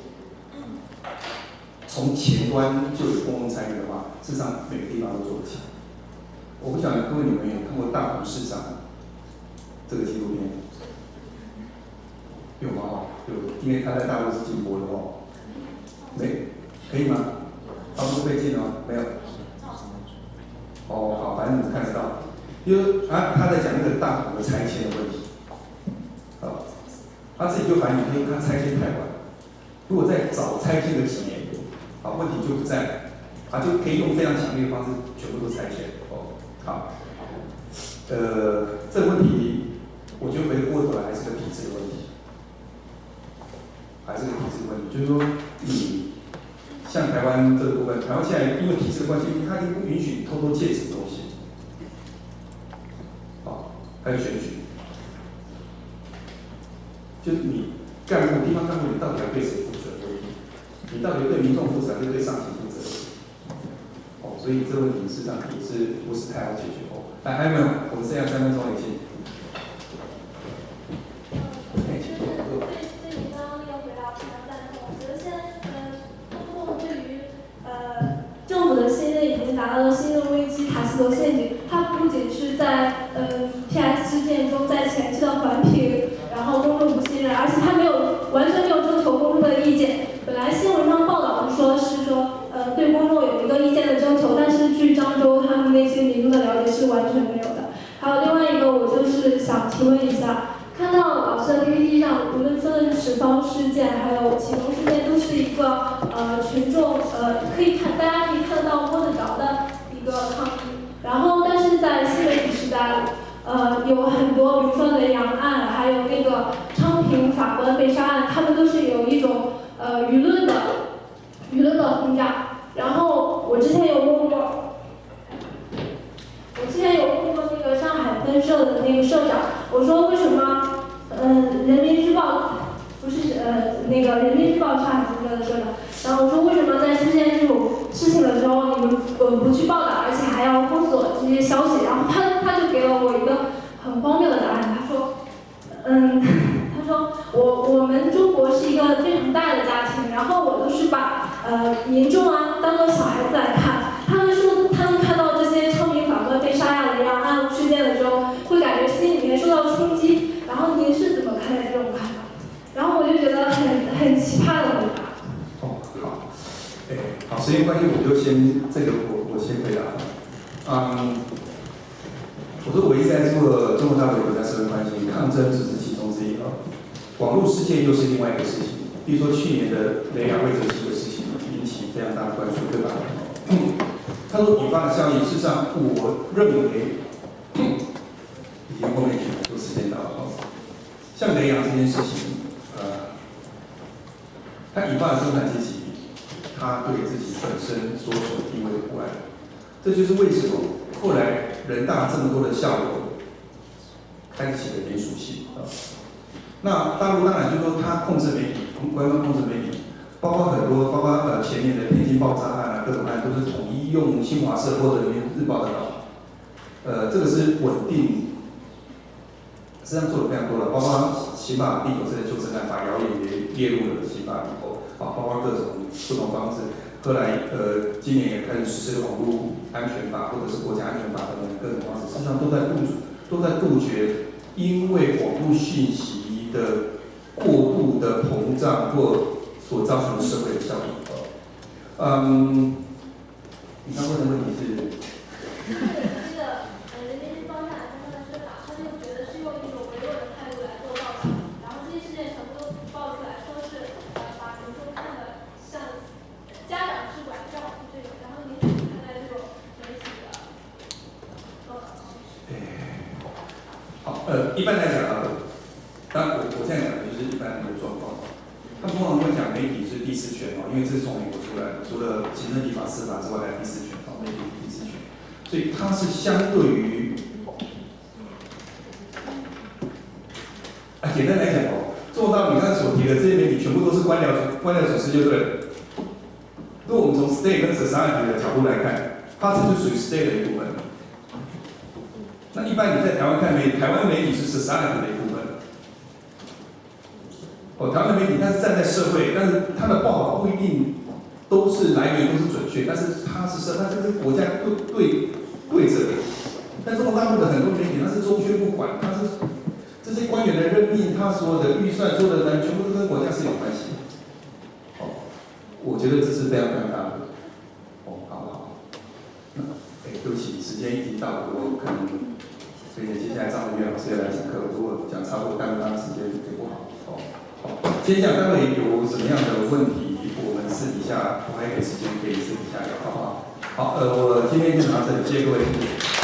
从前端就有公共参与的话，事实上每个地方都做得起来。我不晓得各位你们有看过《大同市长》这个纪录片？有吗？有，因为他在大陆是禁播的哦。没，可以吗？他不是被禁了？没有。哦，好，反正你们看得到。因为啊，他在讲那个大同的拆迁的问题。啊，他自己就反映，因为他拆迁太晚，如果再早拆迁个几年，啊，问题就不在，啊，就可以用非常强烈的方式全部都拆迁。哦，好。呃，这个问题，我觉得回过头来还是个体制的问题。还是个体制问题，就是说，你像台湾这个部分，台湾现在因为体制的关系，它已经不允许你偷偷借什么东西，好，还有选举，就是你干部、地方干部，你到底要对谁负责的问题？你到底对民众负责，还是对上级负责？哦，所以这个问题事实上也是不是太好解决哦。来，还有没有？我们剩下三分钟，也行。 政府的现任已经达到了信任危机塔斯头陷阱，它不仅是在呃 P S 事件中在前期的环评，然后公众不信任，而且它没有完全没有征求公众的意见。本来新闻上报道的说是说呃对公众有一个意见的征求，但是据漳州他们那些民众的了解是完全没有的。还有另外一个，我就是想提问一下。看到老师的 P P T 上，无论说的是十方事件，还有启动事件，都是一个呃群众呃可以看大家可以看得到摸得着的一个抗议。然后，但是在新媒体时代，呃有很多，比如说雷洋案，还有那个昌平法官被杀案，他们都是有一种呃舆论的舆论的轰炸。然后我之前有问过，我之前有问过那个上海分社的那个社长，我说为什么？嗯，人民日报不是呃那个人民日报上海分社的社长，然后我说为什么在出现这种事情的时候，你们呃不去报道，而且还要封锁这些消息？然后他他就给了我一个很荒谬的答案，他说，嗯，他说我我们中国是一个非常大的家庭，然后我都是把呃民众啊当做小孩子来看，他们说他们看到这些昌平法官被杀呀、雷洋案事件的时候，会感觉心里面受到冲击。然后您是怎么看待这种看法？然后我就觉得很很奇葩的回答。 哦，好，哎，好，时间关系，我就先这个我我先回答。嗯，我说我一直在做中国大陆国家社会关系抗争，只是其中之一啊。网络事件又是另外一个事情，比如说去年的雷亚魏哲西的事情引起非常大的关注，对吧？嗯，他说引发的效应，事实上我认为，嗯，已经后面去都时间到了。像雷洋这件事情，呃，它引发了中产阶级他对自己本身所处的地位的不安，这就是为什么后来人大这么多的校友开启了联署信啊。那大陆当然就是说他控制媒体，官方控制媒体，包括很多，包括呃前面的天津爆炸案啊，各种案都是统一用新华社或者人民日报的稿，呃，这个是稳定。实际上做的非常多了，包括刑法第九次的修正案，把谣言也列入了刑法里头，啊，包括各种不同方式， 后来呃今年也开始实施了网络安全法或者是国家安全法等等各种方式，实际上都在杜都在杜绝因为网络讯息的过度的膨胀或所造成的社会的效应。嗯，你刚问的问题是？ 这个呃人民日报上来他的说法，他就觉得是用一种维稳的态度来做报道，然后这些事件全部都爆出来，说是呃把民众看的像家长式管教，就这种。然后您怎么看待这种媒体的报道方式？ 好，呃，一般来讲啊，当然我我现在讲的就是一般的状况。他们通常会讲媒体是第四权哦，因为这是从美国出来的，除了行政、立法、司法之外，还有第四权哦，媒体是第四权，所以它是相对于，啊，简单来讲哦，做到你刚才所提的这些媒体全部都是官僚主官僚组织就对了。如果我们从 state 跟 society 的角度来看，它这就属于 state 的一部分。那一般你在台湾看媒体，台湾媒体是 society 的一部分。哦，台湾的媒体它是站在社会，但是它的报道不一定都是来源都是准确，但是它是社，它这是国家对对对着的。但中国大陆的很多媒体，它是中宣不管，它是这些官员的任命，他所有的预算、所有的人，全部都跟国家是有关系。哦，我觉得这是非常非常大的。哦，好不好？那，哎，对不起，时间已经到了，我可能，所以接下来张文岳老师要来讲课，如果讲超过耽误他的时间也不好。哦。先讲待会有什么样的问题，我们私底下我还给时间可以私底下聊，好不好？好，呃，我今天就到这里，谢谢各位。